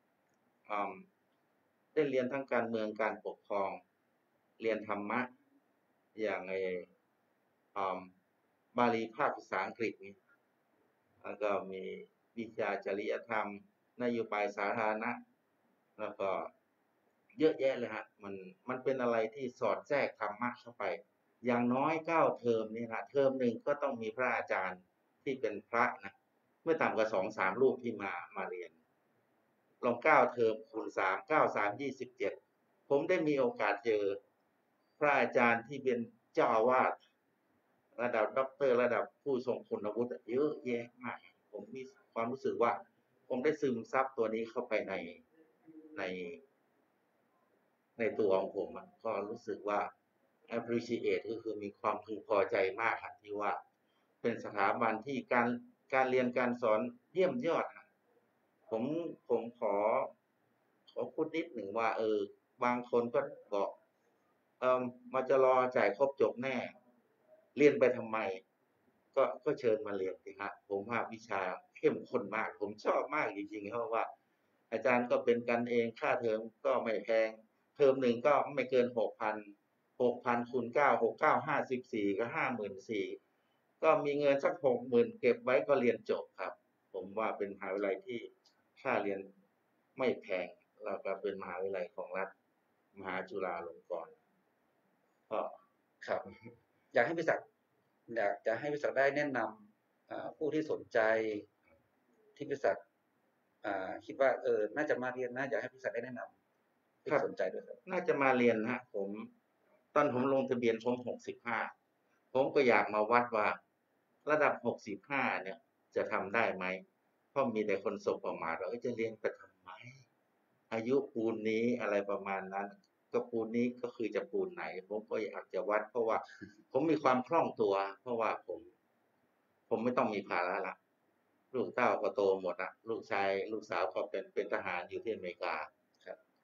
ได้เรียนทั้งการเมืองการปกครองเรียนธรรมะอย่างไอ้บาลีภาคภาษาอังกฤษนี่แล้วก็มีวิชาจริยธรรมนโยบายสาธารณะแล้วก็เยอะแยะเลยฮะมันมันเป็นอะไรที่สอดแทรกธรรมะเข้าไปอย่างน้อยเก้าเทอมนี่นะเทอมหนึ่งก็ต้องมีพระอาจารย์ที่เป็นพระนะเมื่อต่ำกว่าสองสามรูปที่มามาเรียนลองเก้าเทอมคูณสามเก้าสามยี่สิบเจ็ดผมได้มีโอกาสเจอพระอาจารย์ที่เป็นเจ้าอาวาสระดับด็อกเตอร์ระดับผู้ทรงคุณวุฒิเยอะแยะมากผมมีความรู้สึกว่าผมได้ซึมซับตัวนี้เข้าไปในในในตัวของผมก็รู้สึกว่า appreciate ก็คือมีความพึงพอใจมากครับที่ว่าเป็นสถาบันที่การการเรียนการสอนเยี่ยมยอดผมผมขอขอพูดนิดหนึ่งว่าเออบางคนก็บอกเออมาจะรอจ่ายครบจบแน่เรียนไปทำไมก็ก็เชิญมาเรียนสิฮะผมว่าวิชาเข้มข้นมากผมชอบมากจริงๆเพราะว่าอาจารย์ก็เป็นกันเองค่าเทอมก็ไม่แพงเทอมหนึ่งก็ไม่เกินหกพันหกพันคูณเก้าหกเก้าห้าสิบสี่ก็ห้าหมื่นสี่ก็มีเงินสักหกหมื่นเก็บไว้ก็เรียนจบครับผมว่าเป็นมหาวิทยาลัยที่ค่าเรียนไม่แพงแล้วก็เป็นมหาวิทยาลัยของรัฐมหาจุฬาลงกรณ์ก็ครับอยากให้พี่ศักดิ์อยากจะให้พี่ศักดิ์ได้แนะนำผู้ที่สนใจที่พี่ศักดิ์คิดว่าเออน่าจะมาเรียนนะอยากให้พี่ศักดิ์ได้แนะนำที่สนใจด้วยครับน่าจะมาเรียนฮะผมตอนผมลงทะเบียนผมหกสิบห้าผมก็อยากมาวัดว่าระดับหกสิบห้าเนี่ยจะทำได้ไหมเพราะมีแต่คนสบประมาทว่าจะเรียนไปทำไมอายุปูนนี้อะไรประมาณนั้นก็ปูนนี้ก็คือจะปูนไหนผมก็อยากจะวัดเพราะว่าผมมีความคล่องตัวเพราะว่าผมผมไม่ต้องมีภาระละลูกเต้าก็โตหมดอ่ะลูกชายลูกสาวก็เป็นเป็นทหารอยู่ที่อเมริกาครับก็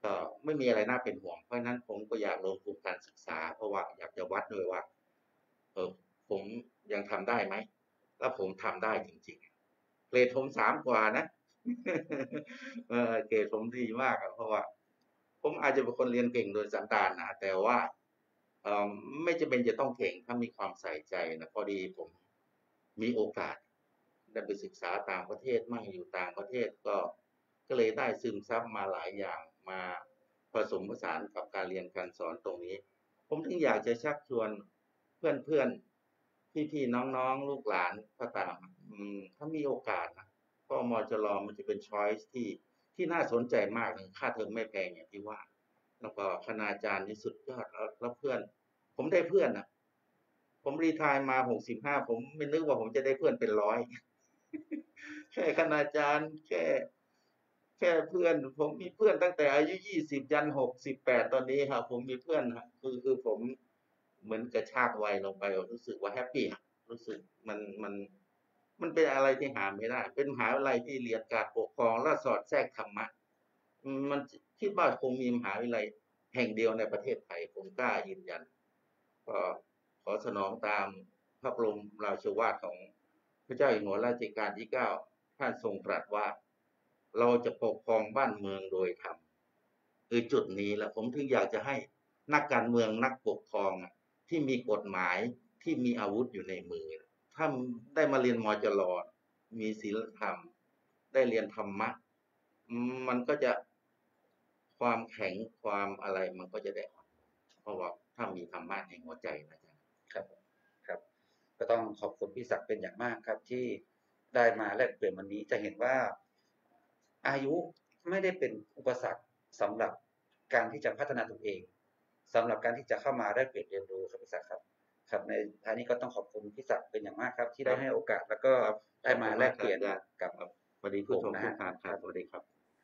ก็ไม่มีอะไรน่าเป็นห่วงเพราะฉะนั้นผมก็อยากลงทุนการศึกษาเพราะว่าอยากจะวัดด้วยว่าเออผมยังทำได้ไหมแล้วผมทำได้จริงๆเกรดผมสามกว่านะ เออเกรดผมดีมากอะเพราะว่า ผมอาจจะเป็นคนเรียนเก่งโดยสันดานนะแต่ว่าเออไม่จำเป็นจะต้องเก่งถ้ามีความใส่ใจนะพอดีผมมีโอกาสได้ไปศึกษาต่างประเทศมั่งอยู่ต่างประเทศก็ก็เลยได้ซึมซับมาหลายอย่างมาผสมผสานกับการเรียนการสอนตรงนี้ ผมถึงอยากจะชักชวนเพื่อนเพื่อนพี่พี่น้องน้องลูกหลานก็ตามอืมถ้ามีโอกาสนะก็มจรมันจะเป็นช้อยส์ที่ที่น่าสนใจมากเลยค่าเทอมไม่แพงอย่างที่ว่าแล้วก็คณาจารย์ที่สุดยอดแล้วเพื่อน ผมได้เพื่อนนะผมรีไทร์มาหกสิบห้าผมไม่นึกว่าผมจะได้เพื่อนเป็นร้อย แค่คณาจารย์แค่แค่เพื่อนผมมีเพื่อนตั้งแต่อายุยี่สิบยันหกสิบแปดตอนนี้ครับผมมีเพื่อนครับคือคือผมเหมือนกระชากวัยลงไปรู้สึกว่าแฮปปี้รู้สึกมันมันมันเป็นอะไรที่หาไม่ได้ เป็นมหาวิทยาลัยที่เรียนการปกครองและสอดแทรกธรรมะมันคิดว่าคงมีมหาวิทยาลัยแห่งเดียวในประเทศไทยผมกล้ายืนยันก็ขอสนองตามพระบรมราโชวาทของพระเจ้าอยู่หัวรัชกาลที่เก้าท่านทรงตรัสว่าเราจะปกครองบ้านเมืองโดยธรรมคือจุดนี้แหละผมถึงอยากจะให้นักการเมืองนักปกครองที่มีกฎหมายที่มีอาวุธอยู่ในมือถ้าได้มาเรียนมจรมีศีลธรรมได้เรียนธรรมะมันก็จะความแข็งความอะไรมันก็จะได้อ่อนเพราะว่าถ้ามีธรรมะในหัวใจนะจ๊ะครับครับก็ต้องขอบคุณพี่ศักดิ์เป็นอย่างมากครับที่ได้มาแลกเปลี่ยนวันนี้จะเห็นว่าอายุไม่ได้เป็นอุปสรรคสำหรับการที่จะพัฒนาตัวเองสำหรับการที่จะเข้ามาแลกเปลี่ยนเรียนรู้ครับพี่ศักดิ์ครับครับในท้ายนี้ก็ต้องขอบคุณพี่ศักดิ์เป็นอย่างมากครับที่ได้ให้โอกาสแล้วก็ได้มาแลกเปลี่ยนกับสวัสดีผู้ชมทุกท่านครับสวัสดีครับ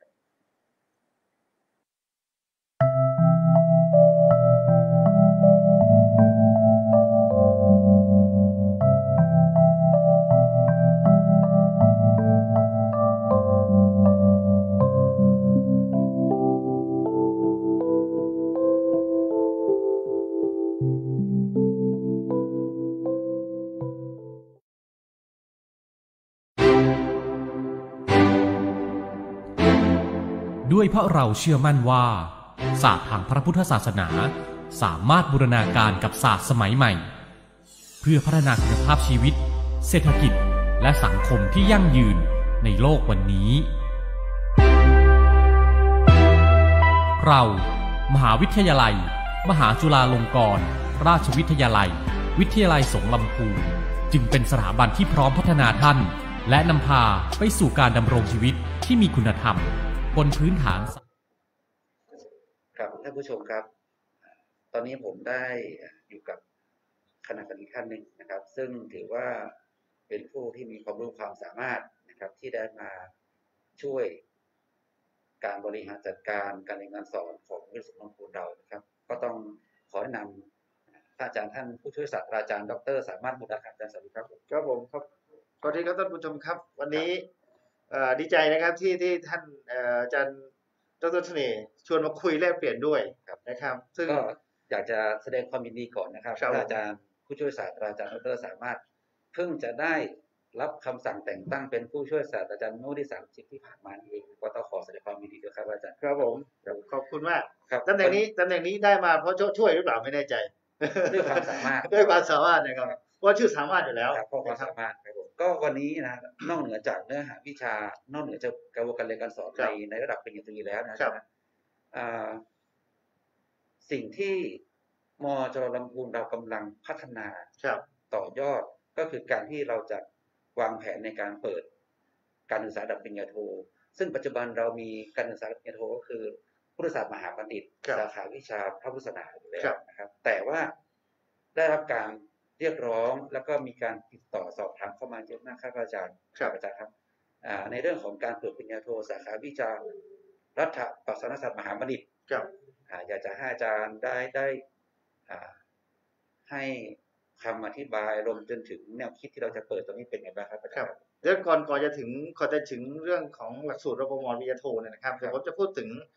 ด้วยเพราะเราเชื่อมั่นว่าศาสตร์ทางพระพุทธศาสนาสามารถบูรณาการกับศาสตร์สมัยใหม่เพื่อพัฒนาคุณภาพชีวิตเศรษฐกิจและสังคมที่ยั่งยืนในโลกวันนี้เรามหาวิทยาลัยมหาจุฬาลงกรณราชวิทยาลัยวิทยาลัยสงฆ์ลำพูนจึงเป็นสถาบันที่พร้อมพัฒนาท่านและนำพาไปสู่การดำรงชีวิตที่มีคุณธรรมบนพื้นฐานครับท่านผู้ชมครับตอนนี้ผมได้อยู่กับคณะกรรมการท่านหนึ่งนะครับซึ่งถือว่าเป็นผู้ที่มีความรู้ความสามารถนะครับที่ได้มาช่วยการบริหารจัดการการเรียนการสอนของวิทยาลัยสงฆ์ลำพูนเรานะครับก็ต้องขอแนะนำอาจารย์ท่านผู้ช่วยศาสตราจารย์ดร.สามารถบุญราคาอาจารย์สวัสดีครับครับผมครับสวัสดีครับท่านผู้ชมครับวันนี้ดีใจนะครับที่ที่ท่านอาจารย์ดร.เสน่ห์ชวนมาคุยแลกเปลี่ยนด้วยนะครับซึ่งก็อยากจะแสดงความยินดีก่อนนะครับอาจารย์ผู้ช่วยศาสตราจารย์ดร.สามารถเพิ่งจะได้รับคำสั่งแต่งตั้งเป็นผู้ช่วยศาสตราจารย์เมื่อวันที่สามสิบที่ผ่านมาเองก็ต้องขอแสดงความยินดีด้วยครับอาจารย์ครับผมขอบคุณมากตำแหน่งนี้ตำแหน่งนี้ได้มาเพราะช่วยหรือเปล่าไม่แน่ใจด้วยความสามารถด้วยความสามารถนะครับว่าชื่อสามารถอยู่แล้วเพราะความสามารถครับผมก็วันนี้นะนอกเหนือจากเนื้อหาวิชานอกเหนือจากกระบวนการเรียนการสอนในในระดับปริญญาตรีแล้วนะครับสิ่งที่มจรลำพูนเรากำลังพัฒนาต่อยอดก็คือการที่เราจะวางแผนในการเปิดการศึกษาระดับปริญญาโทซึ่งปัจจุบันเรามีการศึกษาระดับปริญญาโทก็คือพุทธศาสตร์มหาบัณฑิตสาขาวิชาพระพุทธศาสนาอยู่แล้วนะครับแต่ว่าได้รับการเรียกร้องแล้วก็มีการติดต่อสอบถามเข้ามาเยอะมากครับอาจารย์ครับอาจารย์ครับในเรื่องของการเปิดปริญญาโทสาขาวิชารัฐประศาสนศาสตร์มหาบัณฑิตครับอยากจะให้อาจารย์ได้ได้ให้คำอธิบายรวมจนถึงแนวคิดที่เราจะเปิดตรงนี้เป็นไงบ้างครับอาจารย์เรื่องก่อนก่อนจะถึงก่อนจะถึงเรื่องของหลักสูตรรปม.ปริญญาโทเนี่ยนะครับผมจะพูดถึง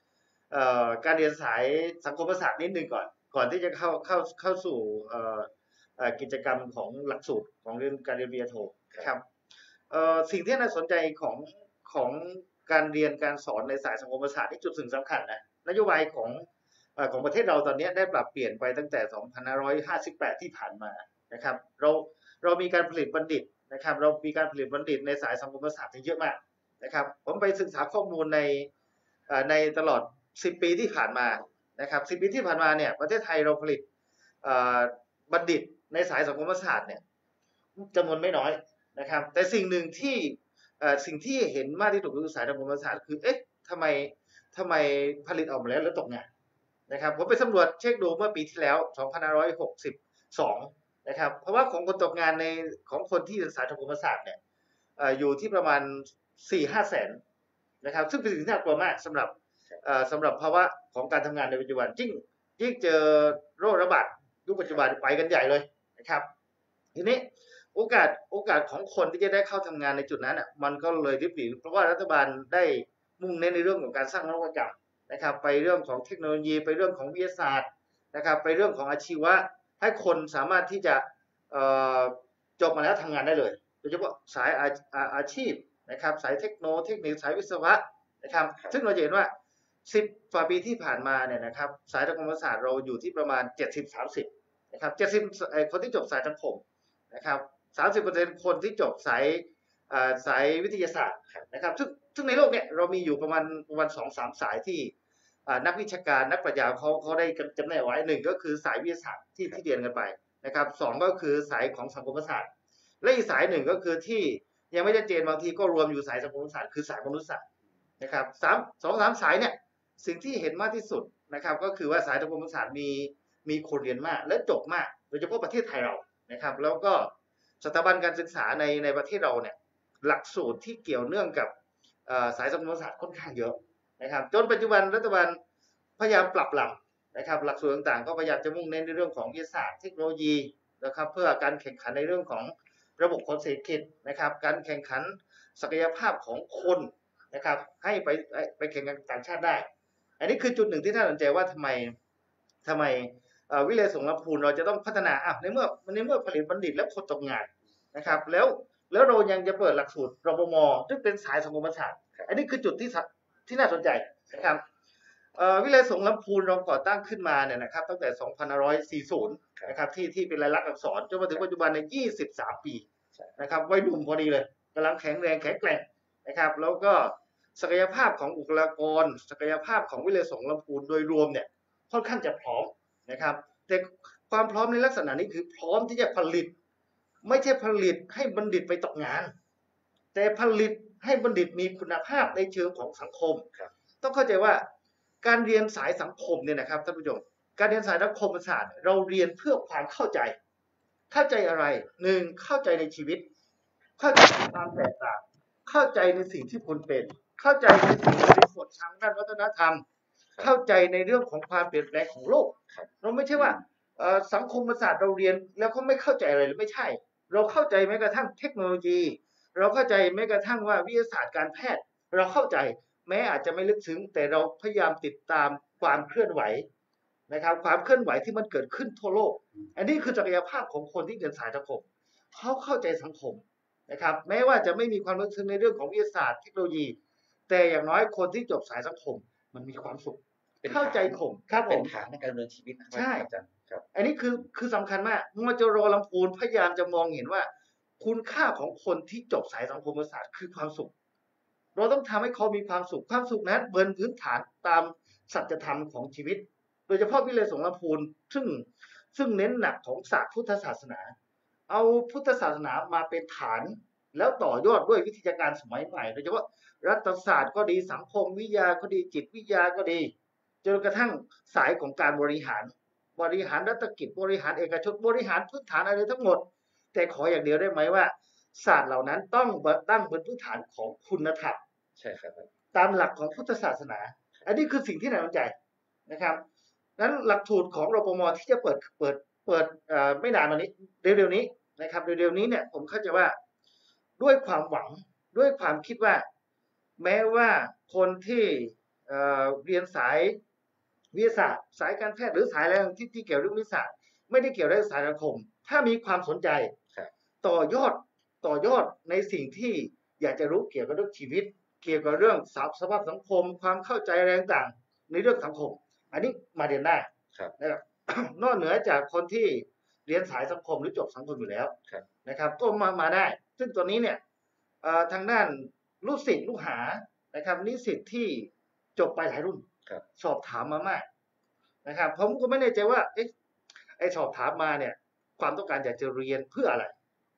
เอ่อการเรียนสายสังคมศาสตร์นิดนึงก่อนก่อนที่จะเข้าเข้าเข้าสู่เอ่อเอ่อกิจกรรมของหลักสูตรของเรียนการเรียนปริญญาโทครับเอ่อสิ่งที่น่าสนใจของของการเรียนการสอนในสายสังคมศาสตร์ที่จุดสำคัญนะนโยบายของเอ่อของประเทศเราตอนนี้ได้ปรับเปลี่ยนไปตั้งแต่สองพันห้าร้อยห้าสิบแปดที่ผ่านมานะครับเราเรามีการผลิตบัณฑิตนะครับเรามีการผลิตบัณฑิตในสายสังคมศาสตร์ที่เยอะมากนะครับผมไปศึกษาข้อมูลในเอ่อในตลอดสิบปีที่ผ่านมานะครับสิบปีที่ผ่านมาเนี่ยประเทศไทยเราผลิตเอ่อบัณฑิตในสายสังคมศาสตร์เนี่ยจำนวนไม่น้อยนะครับแต่สิ่งหนึ่งที่เอ่อสิ่งที่เห็นมากที่สุดคือสายสังคมศาสตร์คือเอ๊ะทำไมทำไมผลิตออกมาแล้วแล้วตกงานนะครับผมไปสำรวจเช็คดูเมื่อปีที่แล้วสองพันห้าร้อยหกสิบสองนะครับเพราะว่าของคนตกงานในของคนที่สายสังคมศาสตร์เนี่ยเอ่ออยู่ที่ประมาณ สี่ห้า แสนนะครับซึ่งเป็นสิ่งที่น่ากลัวมากสำหรับเอ่อสำหรับภาวะของการทำงานในปัจจุบันยิ่งยิ่งเจอโรคระบาดยุคปัจจุบันไปกันใหญ่เลยนะครับทีนี้โอกาสโอกาสของคนที่จะได้เข้าทำงานในจุดนั้นอ่ะมันก็เลยริบหรี่เพราะว่ารัฐบาลได้มุ่งเน้นในเรื่องของการสร้างนวัตกรรมนะครับไปเรื่องของเทคโนโลยีไปเรื่องของวิทยาศาสตร์นะครับไปเรื่องของอาชีวะให้คนสามารถที่จะเอ่อจบมาแล้วทำงานได้เลยโดยเฉพาะสายอาอาอาชีพนะครับสายเทคโนเทคนิคสายวิศวะนะครับซึ่งเราเห็นว่าสิบกว่าปีที่ผ่านมาเนี่ยนะครับสายสังคมศาสตร์เราอยู่ที่ประมาณเจ็ดสิบ สามสิบนะครับเจ็ดสิบเอ่อคนที่จบสายสังคมนะครับสามสิบเปอร์เซ็นต์คนที่จบสายเอ่อสายวิทยาศาสตร์นะครับซึ่งซึ่งในโลกเนี่ยเรามีอยู่ประมาณประมาณ สองถึงสาม สายที่อ่านักวิชาการนักปรัชญาเขาเขาได้จำแนกไว้หนึ่งก็คือสายวิทยาศาสตร์ที่ที่เรียนกันไปนะครับสองก็คือสายของสังคมศาสตร์และอีกสายหนึ่งก็คือที่ยังไม่ชัดเจนบางทีก็รวมอยู่สายสังคมศาสตร์คือสายมนุษยศาสตร์นะครับสามสองสามสายเนี่ยสิ่งที่เห็นมากที่สุดนะครับก็คือว่าสายสังคมศาสตร์มีมีคนเรียนมากและจบมากโดยเฉพาะประเทศไทยเรานะครับแล้วก็สถาบันการศึกษาในในประเทศเราเนี่ยหลักสูตรที่เกี่ยวเนื่องกับสายสังคมศาสตร์ค่อนข้างเยอะนะครับจนปัจจุบันรัฐบาลพยายามปรับลำนะครับหลักสูตรต่างๆก็พยายามจะมุ่งเน้นในเรื่องของวิทยาศาสตร์เทคโนโลยีนะครับเพื่อการแข่งขันในเรื่องของระบบของเศรษฐกิจนะครับการแข่งขันศักยภาพของคนนะครับให้ไปไปแข่งกันต่างชาติได้อันนี้คือจุดหนึ่งที่น่าสนใจว่าทำไมทำไมวิทยาลัยสงขลาภูนเราจะต้องพัฒนาอ่ะในเมื่อในเมื่อผลิตบัณฑิตแล้วคนตกงานนะครับแล้วแล้วเรายังจะเปิดหลักสูตรรปม.ซึ่งเป็นสายสังคมศาสตร์อันนี้คือจุดที่ที่น่าสนใจนะครับวิทยาลัยสงขลาภูนเราก่อตั้งขึ้นมาเนี่ยนะครับตั้งแต่สองพันห้าร้อยสี่สิบนะครับที่ที่เป็นลายลักษณ์อักษรจนมาถึงปัจจุบันในยี่สิบสามปีนะครับวัยหนุ่มพอดีเลยกำลังแข็งแรงแข็งแกร่งนะครับแล้วก็ศักยภาพของบุคลากรศักยภาพของวิทยาลัยสงขลาภูนโดยรวมเนี่ยค่อนข้างจะพร้อมนะครับแต่ความพร้อมในลักษณะนี้คือพร้อมที่จะผลิตไม่ใช่ผลิตให้บัณฑิตไปตกงานแต่ผลิตให้บัณฑิตมีคุณภาพในเชิงของสังคมต้องเข้าใจว่าการเรียนสายสังคมเนี่ยนะครับท่านผู้ชมการเรียนสายสังคมศาสตร์เราเรียนเพื่อความเข้าใจเข้าใจอะไรหนึ่งเข้าใจในชีวิตเข้าใจความแตกต่างเข้าใจในสิ่งที่คุณเป็นเข้าใจในสิ่งที่เป็นส่วนทางด้านวัฒนธรรมเข้าใจในเรื่องของความเปลี่ยนแปลงของโลกเราไม่ใช่ว่าสังคมศาสตร์เราเรียนแล้วก็ไม่เข้าใจอะไรเลยไม่ใช่เราเข้าใจแม้กระทั่งเทคโนโลยีเราเข้าใจแม้กระทั่งว่าวิทยาศาสตร์การแพทย์เราเข้าใจแม้อาจจะไม่ลึกซึ้งแต่เราพยายามติดตามความเคลื่อนไหวนะครับความเคลื่อนไหวที่มันเกิดขึ้นทั่วโลกอันนี้คือศักยภาพของคนที่เรียนสายสังคมเขาเข้าใจสังคมนะครับแม้ว่าจะไม่มีความลึกซึ้งในเรื่องของวิทยาศาสตร์เทคโนโลยีแต่อย่างน้อยคนที่จบสายสังคมมันมีความสุขเข้าใจผมครับผมเป็นฐานในการดำเนินชีวิตใช่ครับอันนี้คือคือสำคัญมากมจร.ลำพูนพยายามจะมองเห็นว่าคุณค่าของคนที่จบสายสังคมศาสตร์คือความสุขเราต้องทำให้เขามีความสุขความสุขนั้นบนพื้นฐานตามสัจธรรมของชีวิตโดยเฉพาะวิทยาลัยสงขลาภูนซึ่งซึ่งเน้นหนักของศาสตร์พุทธศาสนาเอาพุทธศาสนามาเป็นฐานแล้วต่อยอดด้วยวิทยาการสมัยใหม่โดยเฉพาะรัฐศาสตร์ก็ดีสังคมวิทยาก็ดีจิตวิทยาก็ดีจนกระทั่งสายของการบริหารบริหารรัฐกิจบริหารเอกชนบริหารพื้นฐานอะไรทั้งหมดแต่ขออย่างเดียวได้ไหมว่าศาสตร์เหล่านั้นต้องตั้งบนพื้นฐานของคุณธรรมใช่ครับตามหลักของพุทธศาสนาอันนี้คือสิ่งที่น่าสนใจนะครับนั้นหลักสูตรของรปม.ที่จะเปิดเปิดเปิดไม่นานมานี้เร็วๆนี้นะครับเร็วๆนี้เนี่ยผมเข้าใจว่าด้วยความหวังด้วยความคิดว่าแม้ว่าคนที่เอ่อเรียนสายวิทยาศาสตร์สายการแพทย์หรือสายอะไรที่ที่เกี่ยวกับวิทยาศาสตร์ไม่ได้เกี่ยวกับสายสังคมถ้ามีความสนใจต่อยอดต่อยอดในสิ่งที่อยากจะรู้เกี่ยวกับเรื่องชีวิตเกี่ยวกับเรื่องสภาพสังคมความเข้าใจอะไรต่างๆในเรื่องสังคมอันนี้มาเรียนได้นะครับ นอกเหนือจากคนที่เรียนสายสังคมหรือจบสังคมอยู่แล้วนะครับก็มามาได้ซึ่งตัวนี้เนี่ยทางด้านลูกศิษย์ลูกหานะครับนิสิตที่จบไปหลายรุ่นสอบถามมามากนะครับผมก็ไม่แน่ใจว่าเอ๊ะไอ้สอบถามมาเนี่ยความต้องการอยากจะเรียนเพื่ออะไร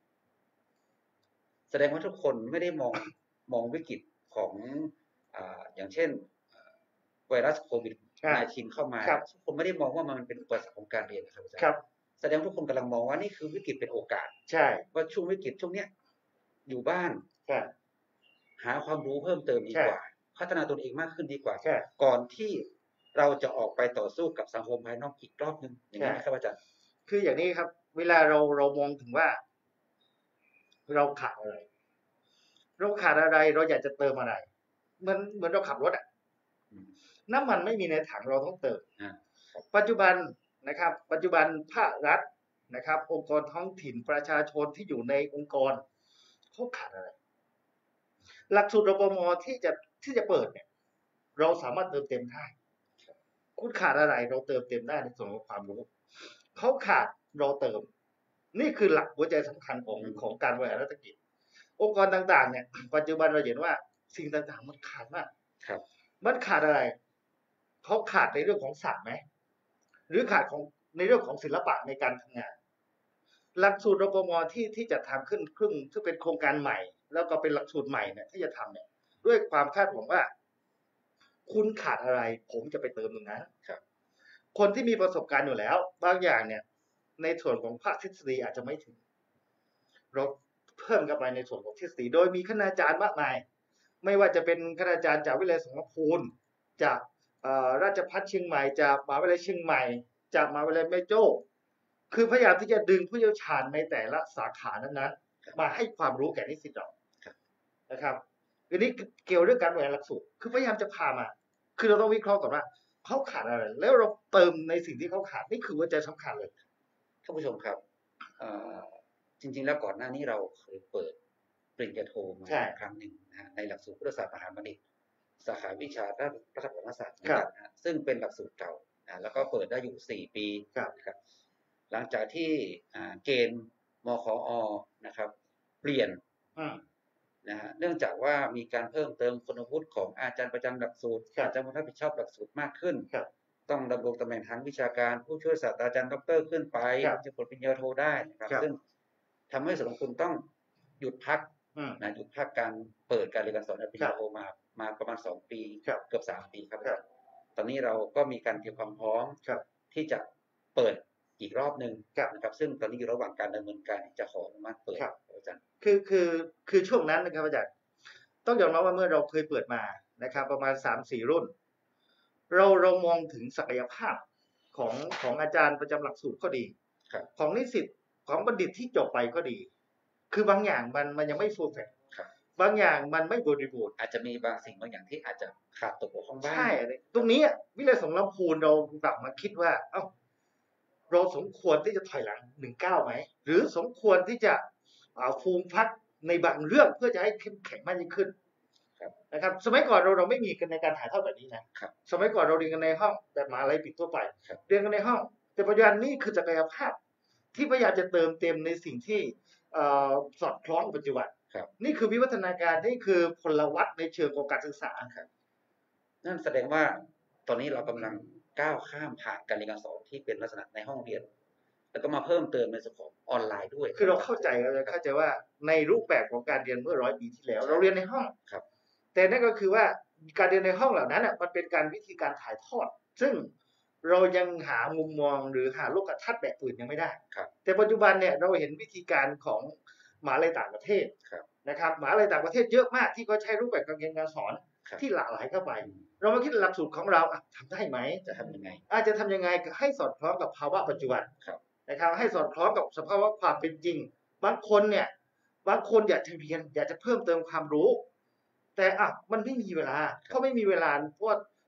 แสดงว่าทุกคนไม่ได้มองมองวิกฤตของอ่าอย่างเช่นไวรัสโควิด สิบเก้า เข้ามาทุกคนไม่ได้มองว่ามันเป็นอุปสรรคของการเรียนนะครับอาจารย์แสดงว่าทุกคนกำลังมองว่านี่คือวิกฤตเป็นโอกาสใช่ว่าช่วงวิกฤตช่วงเนี้ยอยู่บ้านหาความรู้เพิ่มเติมดีกว่าพัฒนาตนเองมากขึ้นดีกว่าก่อนที่เราจะออกไปต่อสู้กับสังคมภายนอกอีกรอบนึงอย่างนี้ครับอาจารย์คืออย่างนี้ครับเวลาเราเรามองถึงว่าเราขาดอะไรเราขาดอะไรเราอยากจะเติมอะไรเหมือนเหมือนเราขับรถอ่ะน้ำมันไม่มีในถังเราต้องเติมปัจจุบันนะครับปัจจุบันภาครัฐนะครับ องค์กรท้องถิ่นประชาชนที่อยู่ในองค์กรเขาขาดอะไรหลักสูตรรปม.ที่จะที่จะเปิดเนี่ยเราสามารถเติมเต็มได้คุณขาดอะไรเราเติมเต็มได้ในส่วนของความรู้เขาขาดเราเติมนี่คือหลักหัวใจสำคัญของของการบริหารธุรกิจองค์กรต่างๆเนี่ยปัจจุบันเราเห็นว่าสิ่งต่างๆมันขาดมากครับมันขาดอะไรเขาขาดในเรื่องของศาสตร์ไหมหรือขาดของในเรื่องของศิลปะในการทำงานหลักสูตรรปม.ที่ที่จะทำขึ้นครึ่งซึ่งเป็นโครงการใหม่แล้วก็เป็นหลักสูตรใหม่เนี่ยที่จะทำเนี่ยด้วยความคาดหวังว่าคุณขาดอะไรผมจะไปเติมตรงนั้นครับคนที่มีประสบการณ์อยู่แล้วบางอย่างเนี่ยในส่วนของภาคทฤษฎีอาจจะไม่ถึงเราเพิ่มเข้าไปในส่วนของทฤษฎีโดยมีคณาจารย์มากมายไม่ว่าจะเป็นคณาจารย์จากวิทยาลัยสงขลาภูลจากราชภัฏเชียงใหม่จากมหาวิทยาลัยเชียงใหม่จากมหาวิทยาลัยแม่โจ้คือพยายามที่จะดึงผู้เชี่ยวชาญในแต่ละสาขานั้นๆมาให้ความรู้แก่นิสิตเรานะครับทีนี้เกี่ยวเรื่องการบริหารหลักสูตรคือพยายามจะพามาคือเราต้องวิเคราะห์ก่อนว่าเขาขาดอะไรแล้วเราเติมในสิ่งที่เขาขาดนี่คือหัวใจสำคัญเลยท่านผู้ชมครับจริงๆแล้วก่อนหน้านี้เราเคยเปิดปริญญาโทมาครั้งหนึ่งนะในหลักสูตรพุทธศาสตร์มหาบัณฑิตสาขาวิชารัฐประวัติศาสตร์นะซึ่งเป็นหลักสูตรเก่าแล้วก็เปิดได้อยู่สี่ปีครับหลังจากที่เกณฑ์มขอนะครับเปลี่ยนนะฮะเนื่องจากว่ามีการเพิ่มเติมคุณวุฒิของอาจารย์ประจำหลักสูตรอาจารย์ผู้รับผิดชอบหลักสูตรมากขึ้นต้องดำรงตำแหน่งทางวิชาการผู้ช่วยศาสตราจารย์ด็อกเตอร์ขึ้นไปจะผลปริญญาโทได้นะครับซึ่งทำให้สำนักคุณต้องหยุดพักนะหยุดพักการเปิดการเรียนการสอนปริญญาโทมามาประมาณสองปีเกือบสามปีครับตอนนี้เราก็มีการเตรียมความพร้อมที่จะเปิดอีกรอบหนึ่งนะครับซึ่งตอนนี้อยู่ระหว่างการดำเนินการที่จะขออนุมัติเปิดอาจารย์คือคือคือช่วงนั้นนะครับอาจารย์ต้องยอมรับว่าเมื่อเราเคยเปิดมานะครับประมาณ สามสี่ รุ่นเราเรามองถึงศักยภาพของของอาจารย์ประจำหลักสูตรก็ดีของนิสิตของบัณฑิตที่จบไปก็ดีคือบางอย่างมันมันยังไม่ฟูลแฟกบางอย่างมันไม่บริบูรณ์อาจจะมีบางสิ่งบางอย่างที่อาจจะขาดตกบกพร่องบ้างใช่ตรงนี้วิทยาลัยสงขลาภูลเรากลับมาคิดว่าเอ้าเราสมควรที่จะถอยหลังหนึ่งเก้าไหมหรือสมควรที่จะฟูมฟักในบางเรื่องเพื่อจะให้เข้มแข็งมากยิ่งขึ้นนะครับสมัยก่อนเราเราไม่มีกันในการถ่ายทอดแบบนี้นะสมัยก่อนเราเรียนกันในห้องแบบมหาลัยปิดทั่วไปเรียนกันในห้องแต่ปัจจุบันนี้คือศักยภาพที่พยายามจะเติมเต็มในสิ่งที่สอดคล้องปัจจุบันนี่คือวิวัฒนาการนี่คือพลวัตในเชิงของการศึกษานั่นแสดงว่าตอนนี้เรากำลังก้าวข้ามผ่านการเรียนการสอนที่เป็นลักษณะในห้องเรียนแล้วก็มาเพิ่มเติมในส่วนของออนไลน์ด้วยคือเราเข้าใจเราเข้าใจว่าในรูปแบบของการเรียนเมื่อร้อยปีที่แล้วเราเรียนในห้องครับแต่นั่นก็คือว่าการเรียนในห้องเหล่านั้นอ่ะมันเป็นการวิธีการถ่ายทอดซึ่งเรายังหามุมมองหรือหาโลกทัศน์แบบอื่นยังไม่ได้แต่ปัจจุบันเนี่ยเราเห็นวิธีการของมหาวิทยาลัยต่างประเทศนะครับมหาวิทยาลัยต่างประเทศเยอะมากที่เขาใช้รูปแบบการเรียนการสอนที่หลากหลายเข้าไปเรามาคิดหลักสูตรของเราทำได้ไหมจะทำยังไงอาจจะทำยังไงให้สอดคล้องกับภาวะปัจจุบันนะครับให้สอดคล้องกับสภาวะความเป็นจริงบางคนเนี่ยบางคนอยากจะเรียนอยากจะเพิ่มเติมความรู้แต่อ่ะมันไม่มีเวลาเขาไม่มีเวลาเพราะ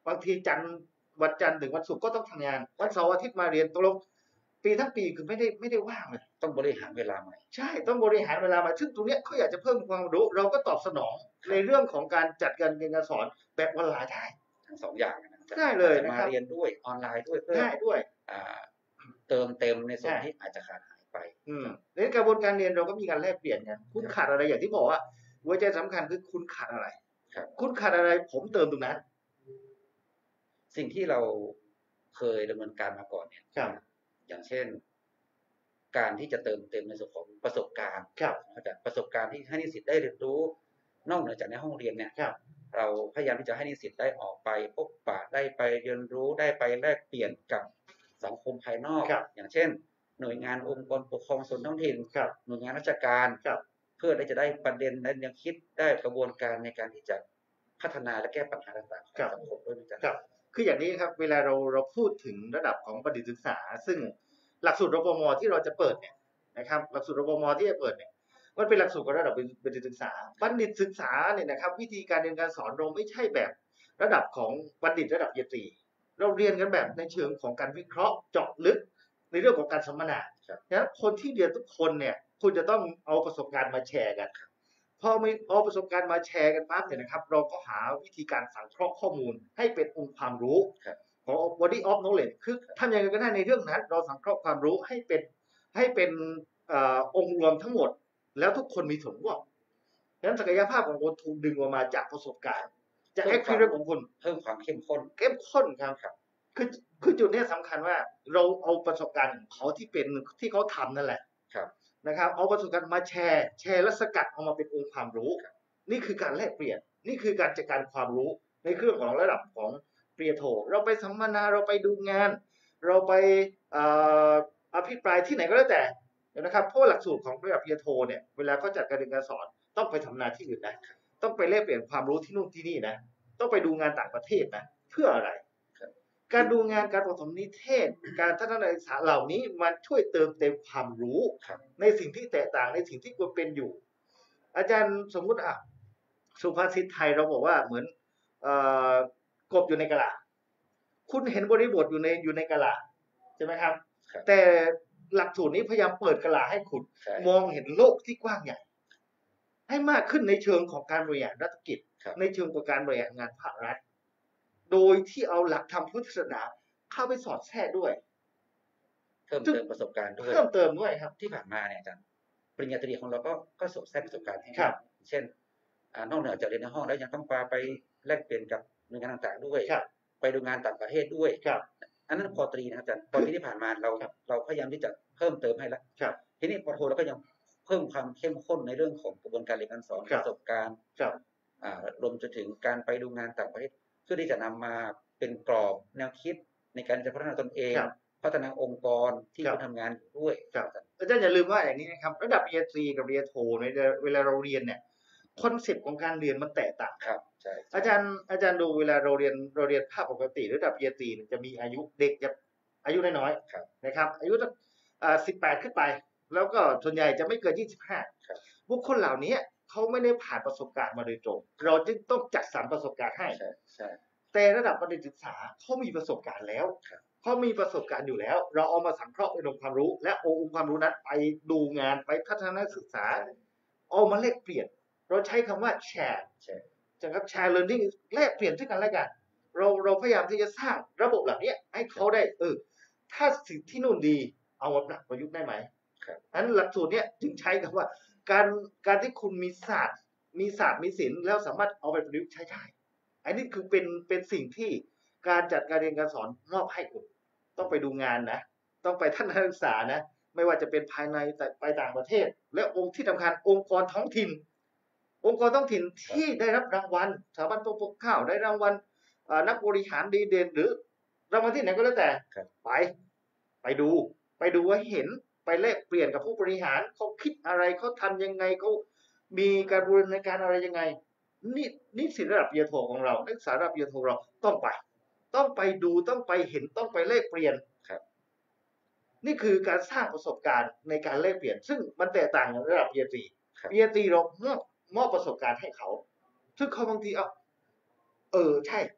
บางทีจันทร์วันจันทร์ถึงวันศุกร์ก็ต้องทำงานวันเสาร์อาทิตย์มาเรียนตกลงปีทั้งปีคือไม่ได้ไม่ได้ว่างเลยต้องบริหารเวลาใหม่ใช่ต้องบริหารเวลามาซึ่งตรงเนี้ยเขาอยากจะเพิ่มความรู้เราก็ตอบสนองในเรื่องของการจัดการเรียนการสอนแบบออนไลน์ได้ทั้งสองอย่างนะได้เลยนะมาครับเรียนด้วยออนไลน์ด้วยเพื่อได้ด้วยอ่าเติมเต็มในส่วนใช่ที่อาจจะขาดหายไปอืมในกระบวนการเรียนเราก็มีการแลกเปลี่ยนกันคุณขาดอะไรอย่างที่บอกว่าหัวใจสำคัญคือคุณขาดอะไรครับคุณขาดอะไรผมเติมตรงนั้นสิ่งที่เราเคยดำเนินการมาก่อนเนี่ยครับอย่างเช่น การที่จะเติมเต็มในส่วนของประสบการณ์ครับอาจารย์ประสบการณ์ที่ให้นิสิตได้เรียนรู้นอกเหนือจากในห้องเรียนเนี่ยครับเราพยายามที่จะให้นิสิตได้ออกไปพบปะได้ไปเรียนรู้ได้ไปแลกเปลี่ยนกับสังคมภายนอกครับอย่างเช่น หน่วยงานองค์กรปกครองส่วนท้องถิ่นครับหน่วยงานราชการครับเพื่อได้จะได้ประเด็นและแนวคิดได้กระบวนการในการที่จะพัฒนาและแก้ปัญหาต่างๆของครับสังคมด้วยเหมือนกันครับ คืออย่างนี้ครับเวลาเราเราพูดถึงระดับของบัณฑิตศึกษา ซึ่งหลักสูตรรปมที่เราจะเปิดเนี่ยนะครับหลักสูตรรปมที่จะเปิดเนี่ยมันเป็นหลักสูตรของระดับบัณฑิตศึกษาบัณฑิตศึกษาเนี่ยนะครับวิธีการเรียนการสอนเราไม่ใช่แบบระดับของบัณฑิตระดับปริญญาตรีเราเรียนกันแบบในเชิงของการวิเคราะห์เจาะลึกในเรื่องของการสัมมนาดังนั้นคนที่เรียนทุกคนเนี่ยคุณจะต้องเอาประสบการณ์มาแชร์กันพอไม่เอาประสบการณ์มาแชร์กันปั๊บเนี่ยนะครับเราก็หาวิธีการสังเคราะห์ข้อมูลให้เป็นองค์ความรู้ ของ body of knowledge คือทำยังไงก็ได้ในเรื่องนั้นเราสังเคราะห์ความรู้ให้เป็นให้เป็นเอ่อองค์รวมทั้งหมดแล้วทุกคนมีส่วนร่วมดังนั้นศักยภาพของคนถูกดึงออกมาจากประสบการณ์จาก experience ของคุณเพิ่มความเข้มข้นเข้มข้นครับคือคือจุดนี้สำคัญว่าเราเอาประสบการณ์ของเขาที่เป็นที่เขาทำนั่นแหละครับนะครับเอาประสบการณ์มาแชร์แชร์และสกัดออกมาเป็นองค์ความรู้ นี่คือการแลกเปลี่ยนนี่คือการจัดการความรู้ในเครื่องของระดับของปริญญาโทเราไปสัมมนาเราไปดูงาน เราไปเอ่ออภิปรายที่ไหนก็แล้วแต่นะครับเพราะหลักสูตรของระดับปริญญาโทเนี่ยเวลาเขาจัดการเรียนการสอนต้องไปทำงานที่อื่นนะต้องไปแลกเปลี่ยนความรู้ที่นู่นที่นี่นะต้องไปดูงานต่างประเทศนะเพื่ออะไร การดูงานการประถมนิเทศ การทัศนศึกษาเหล่านี้มันช่วยเติมเต็มความรู้ในสิ่งที่แตกต่างในสิ่งที่ควรเป็นอยู่ อาจารย์สมมุติอ่ะสุภาษิตไทยเราบอกว่าเหมือนเอ่อกบอยู่ในกะลาคุณเห็นบริบทอยู่ในอยู่ในกะลาใช่ไหมครับ แต่หลักสูตรนี้พยายามเปิดกะลาให้คุณมองเห็นโลกที่กว้างใหญ่ ให้มากขึ้นในเชิงของการบริหารรัฐกิจในเชิงของการบริหารงานภาครัฐโดยที่เอาหลักธรรมพุทธศาสนาเข้าไปสอดแทรกด้วยเพิ่มเติมประสบการณ์ด้วยเพิ่มเติมด้วยครับที่ผ่านมาเนี่ยอาจารย์ปริญญาตรีของเราก็ก็สอดแทรกประสบการณ์ให้ครับเช่นอ่านอกเหนือจากเรียนในห้องแล้วยังต้องพาไปแลกเปลี่ยนกับหน่วยงานต่างๆด้วยครับไปดูงานต่างประเทศด้วยครับอันนั้นปอตรีนะครับอาจารย์ปอตรีที่ผ่านมาเราครับเราพยายามที่จะเพิ่มเติมให้แล้วครับทีนี้ปอโทเราก็ยังเพิ่มความเข้มข้นในเรื่องของกระบวนการเรียนการสอนครัปบระสบการณ์ครับอ่ารวมจนถึงการไปดูงานต่างประเทศเพื่อที่จะนำมาเป็นกรอบแนวคิดในการจะพัฒนาตนเองครับพัฒนาองค์กรที่ครับคุณทำงานอยู่ด้วยครับอาจารย์อย่าลืมว่าอย่างนี้นะครับระดับปริญญาตรีกับปริญญาโทในเวลาเราเรียนเนี่ยคอนเซ็ปต์ของการเรียนมันแตกต่างครับใช่อาจารย์อาจารย์ดูเวลาเราเรียนเราเรียนภาคปกติระดับปริญญาตรีเนี่ยจะมีอายุเด็กจะอายุน้อยๆครับนะครับอายุตั้งอ่าสิบแปดขึ้นไป แล้วก็ส่วนใหญ่จะไม่เกินยี่สิบห้าครับบุคคลเหล่านี้เขาไม่ได้ผ่านประสบการณ์มาโดยตรงเราจึงต้องจัดสรรประสบการณ์ให้ใช่ใช่แต่ระดับบัณฑิตศึกษาเขามีประสบการณ์แล้วครับเขามีประสบการณ์อยู่แล้ว เราเอามาสังเคราะห์เป็นองค์ความรู้ และเอาองค์ความรู้นั้นไปดูงานไปพัฒนาศึกษาเอามาแลกเปลี่ยน เราใช้คำว่าแชร์ใช่นะครับแชร์เรียนรู้แลกเปลี่ยนซึ่งกันและกันเราเราพยายามที่จะสร้างระบบเหล่านี้ให้เขาได้เออถ้าสิ่งที่นู่นดีเอามาปรับประยุกต์ได้ไหมครับนั้นหลักสูตรเนี้ยจึงใช้คำว่าการการที่คุณมีศาสตร์มีศาสตร์มีศิลป์แล้วสามารถเอาไปประยุกต์ใช้ได้อันนี้คือเป็นเป็นสิ่งที่การจัดการเรียนการสอนมอบให้คุณต้องไปดูงานนะต้องไปทัศนศึกษานะไม่ว่าจะเป็นภายในแต่ไปต่างประเทศ และองค์ที่สำคัญองค์กรท้องถิ่น องค์กรท้องถิ่นที่ได้รับรางวัลสถาบันปกข้าวได้รางวัลนักบริหารดีเด่นหรือรางวัลที่ไหนก็แล้วแต่ไปไปดูไปดูให้เห็นไปแลกเปลี่ยนกับผู้บริหารเขาคิดอะไรเขาทำยังไงเขามีการบูรณาการอะไรยังไงนี่นี่สิระดับปริญญาโทของเรานักศึกษาระดับปริญญาโทเราต้องไปต้องไปดูต้องไปเห็นต้องไปแลกเปลี่ยนครับนี่คือการสร้างประสบการณ์ในการแลกเปลี่ยนซึ่งมันแตกต่างกับระดับปริญญาตรีครับปริญญาตรีเรามอบมอบประสบการณ์ให้เขาซึ่งเขาบางทีเอาเออใช่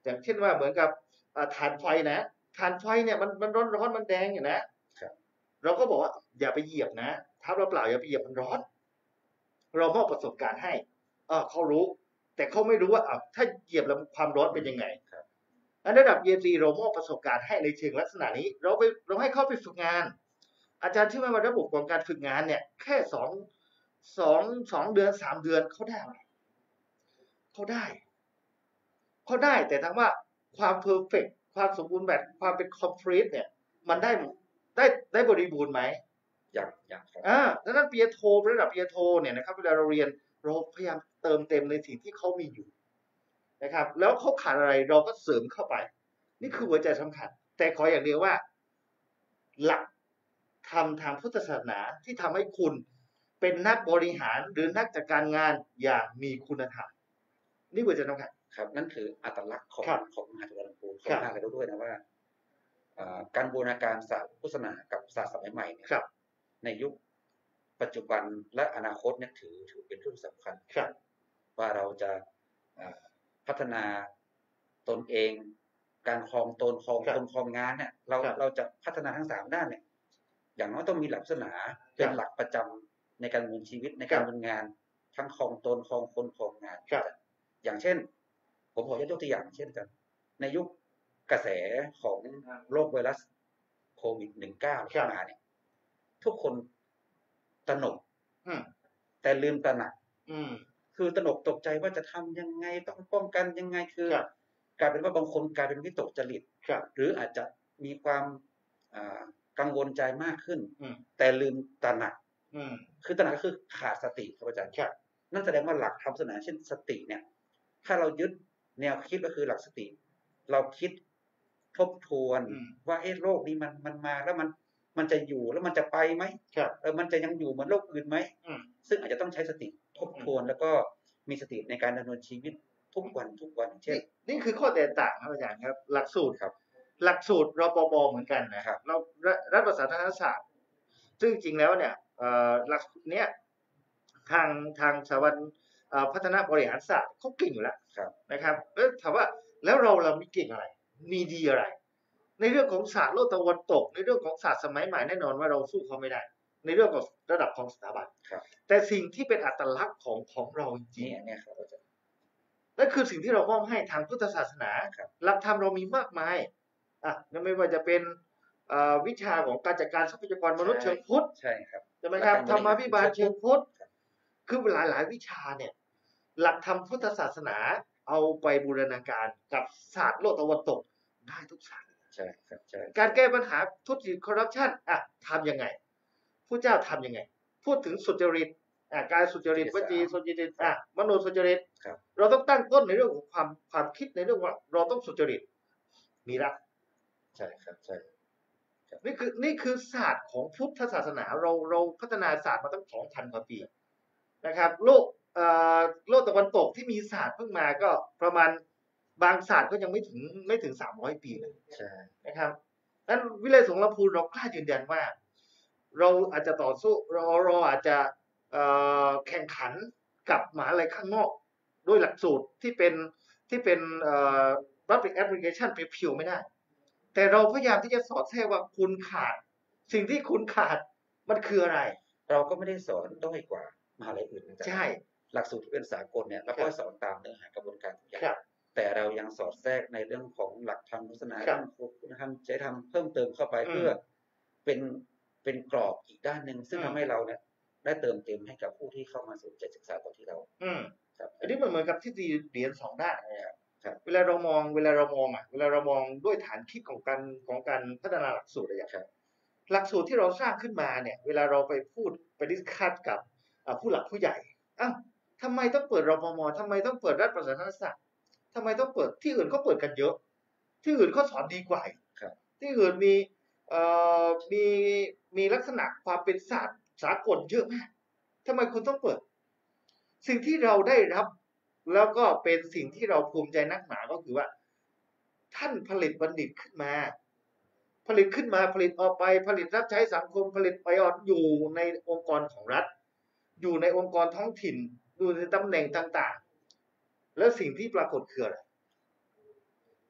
อย่างเช่นว่าเหมือนกับอ่าถ่านไฟนะถ่านไฟเนี่ยมันมันร้อนร้อนมันแดงอยู่นะครับ เราก็บอกว่าอย่าไปเหยียบนะเท้าเปล่าๆอย่าไปเหยียบมันร้อน เรามอบประสบการณ์ให้เออเขารู้ แต่เขาไม่รู้ว่าอ่ะถ้าเหยียบแล้วความร้อนเป็นยังไงครับอันระดับ อี เอ็ม ซี เรามอบประสบการณ์ให้ในเชิงลักษณะนี้ เราไปเราให้เข้าไปฝึกงาน อาจารย์เชื่อไหมว่าระบบของการฝึกงานเนี่ย แค่สองสองสองเดือนสามเดือนเขาได้อะไรเขาได้เขาได้แต่ถามว่าความเพอร์เฟกต์ความสมบูรณ์แบบความเป็น complete เนี่ย มันได้ได้ได้บริบูรณ์ไหมอย่างอย่างครับอ่าดังนั้นปริญญาโทระดับปริญญาโทเนี่ยนะครับเวลาเราเรียนเราพยายามเติมเต็มในสิ่งที่เขามีอยู่นะครับ แล้วเขาขาดอะไรเราก็เสริมเข้าไป นี่คือหัวใจสำคัญ แต่ขออย่างเดียวว่า หลักธรรมทางพุทธศาสนาที่ทำให้คุณเป็นนักบริหารหรือนักจัดการงานอย่างมีคุณธรรมนี่หัวใจสำคัญครับนั่นคืออัตลักษณ์ของครับของมหาจุฬาลงกรณ์ครัเขาบพากันรู้ด้วยนะว่าเอ่อการบูรณาการศาสตร์พุทธศาสนากับศาสตร์สมัยใหม่เนี่ยครับในยุคปัจจุบันและอนาคตเนี่ยถือถือเป็นเรื่องสำคัญครับว่าเราจะเอ่อพัฒนาตนเอง การครองตนครองครับตนครองงานเนี่ยเราครับเราจะพัฒนาทั้งสามด้านเนี่ยอย่างน้อยต้องมีหลักศาสนาเป็นครับหลักประจำในการดำเนินชีวิตในการครับดำเนินงาน ทั้งครองตนครองคนครองงานครับอย่างเช่น ผมขอยกตัวอย่างเช่นกัน ในยุคกระแสของโรคไวรัสโควิด สิบเก้าครัเข้าบมาเนี่ย ทุกคนตระหนกอืมแต่ลืมตระหนักอืมคือตระหนกตกใจว่าจะทำยังไงต้องป้องกันยังไงคือครับกลายเป็นว่าบางคนกลายเป็นวิตกจริตครับหรืออาจจะมีความอ่ากังวลใจมากขึ้นอืมแต่ลืมตระหนักอืมคือตระหนักก็คือขาดสติครับอาจารย์ครับนั่นแสดงว่าหลักธรรมศาสนาเช่นสติเนี่ย ถ้าเรายึดแนวคิดก็คือหลักสติ เราคิดทบทวนอืมว่าเอ๊ะโรคนี้มันมันมาแล้วมันมันจะอยู่แล้วมันจะไปไหมครับเออมันจะยังอยู่เหมือนโรคอื่นไหมอืมซึ่งอาจจะต้องใช้สติทบทวนแล้วก็มีสติในการดำเนินชีวิตทุกวันทุกวันเช่นนี่นี่คือข้อแตกต่างครับอาจารย์ครับ หลักสูตรครับหลักสูตรรปภเหมือนกันนะครับ เรารัฐประศาสนศาสตร์ ซึ่งจริงแล้วเนี่ยเอ่อหลักเนี้ยทางทางสถาบันเอ่อพัฒนาบริหารศาสตร์เขาเก่งอยู่แล้วครับนะครับแล้วถามว่าแล้วเราเรามีเก่งอะไร มีดีอะไร ในเรื่องของศาสตร์โลกตะวันตก ในเรื่องของศาสตร์สมัยใหม่แน่นอนว่าเราสู้เขาไม่ได้ ในเรื่องของระดับของสถาบันครับแต่สิ่งที่เป็นอัตลักษณ์ของของเราจริงนี่เนี่ยครับอาจารย์นั่นคือสิ่งที่เรามอบให้ทางพุทธศาสนาครับหลักธรรมเรามีมากมายอ่ะนั่นไม่ว่าจะเป็นเอ่อวิชาของการจัดการทรัพยากรมนุษย์เชิงพุทธใช่ครับใช่ไหมครับหลักธรการรมาภิบาลบริหารเชิงพุทธครับคือหลายหลายๆวิชาเนี่ย หลักธรรมพุทธศาสนาเอาไปบูรณาการกับศาสตร์โลกตะวันตกได้ทุกศาสตร์ใช่ครับใช่การแก้ปัญหาทุจริตคอร์รัปชันอ่ะทำยังไงผู้เจ้าทำยังไง พูดถึงสุจริตอ่ะกายสุจริตวจีสุจริตอ่ะมโนสุจริตครับเราต้องตั้งต้นในเรื่องของความความคิดในเรื่องว่าเราต้องสุจริตมีรักใช่ครับใช่นี่คือนี่คือศาสตร์ของพุทธศาสนาเราเราพัฒนาศาสตร์มาตั้งสองพันกว่าปีนะครับ โลกเอ่อโลกตะวันตกที่มีศาสตร์เพิ่งมาก็ประมาณบางศาสตร์ก็ยังไม่ถึงไม่ถึงสามร้อยปีเลยใช่นะครับนั้นวิเลยสงฆ์ลำพูนเรากล้ายืนยันว่า เราอาจจะต่อสู้เราเราอาจจะเอ่อแข่งขันกับมหาลัยข้างนอกด้วยหลักสูตรที่เป็นที่เป็นเอ่อ public application เพียวๆไม่ได้ แต่เราพยายามที่จะสอดแทรกว่าคุณขาด สิ่งที่คุณขาดมันคืออะไรเราก็ไม่ได้สอนด้อยกว่ามหาลัยอื่นนะอาจารย์ใช่หลักสูตรที่เป็นสากลเนี่ยเราก็สอนตามเนื้อหากระบวนการทุกอย่าครังบแต่เรายังสอดแทรกในเรื่องของหลักธรรมศาสนาครัเรื่บองคุณธรรมจริยธรรมเพิ่มเติมเข้าไปอืมเพื่อเป็นเป็นกรอบอีกด้านหนึ่งซึ่งอืมทำให้เราเนี่ยได้เติมเต็มให้กับผู้ที่เข้ามาสนใจศึกษาต่อที่เราอืมครับอันนี้มันเหมือนกับที่ดีเหรียญสองด้านนะครับครับเวลาเรามองเวลาเรามองอ่ะเวลาเรามองด้วยฐานคิดของการของการพัฒนาหลักสูตรอะไรอย่างครับหลักสูตรที่เราสร้างขึ้นมาเนี่ย เวลาเราไปพูดไปดิสคัสกับอ่าผู้หลักผู้ใหญ่อ้าวทำไมต้องเปิดรพมทำไมต้องเปิดรัฐประศาสนศาสตร์ทำไมต้องเปิดที่อื่นก็เปิดกันเยอะ ที่อื่นเขาสอนดีกว่าครับที่อื่นมีเอ่อมีมีลักษณะความเป็นศาสตร์สากลเยอะมากทำไมคุณต้องเปิด สิ่งที่เราได้รับ แล้วก็เป็นสิ่งที่เราภูมิใจนักหนาก็คือว่า ท่านผลิตบัณฑิตขึ้นมา ผลิตขึ้นมาผลิตออกไปผลิตรับใช้สังคมผลิตไปออกอยู่ในองค์กรของรัฐ อยู่ในองค์กรท้องถิ่นอยู่ในตำแหน่งต่างๆ แล้วสิ่งที่ปรากฏคืออะไร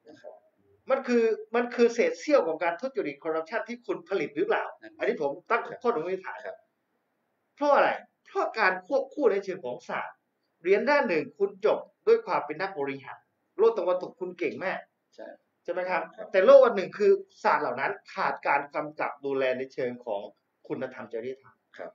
มันคือมันคือเศษเสี้ยวของการทุจริตคอร์รัปชันที่คุณผลิตหรือเปล่า อันนี้ผมตั้งข้อสงสัยครับเพราะอะไรเพราะการควบคู่ในเชิงของศาสตร์เรียนด้านหนึ่งคุณจบด้วยความเป็นนักบริหารโลกตะวันตกคุณเก่งมากใช่ใช่ไหมครับแต่โลกวันหนึ่งคือศาสตร์เหล่านั้นขาดการกำกับดูแลในเชิงของคุณธรรมจริยธรรมครับ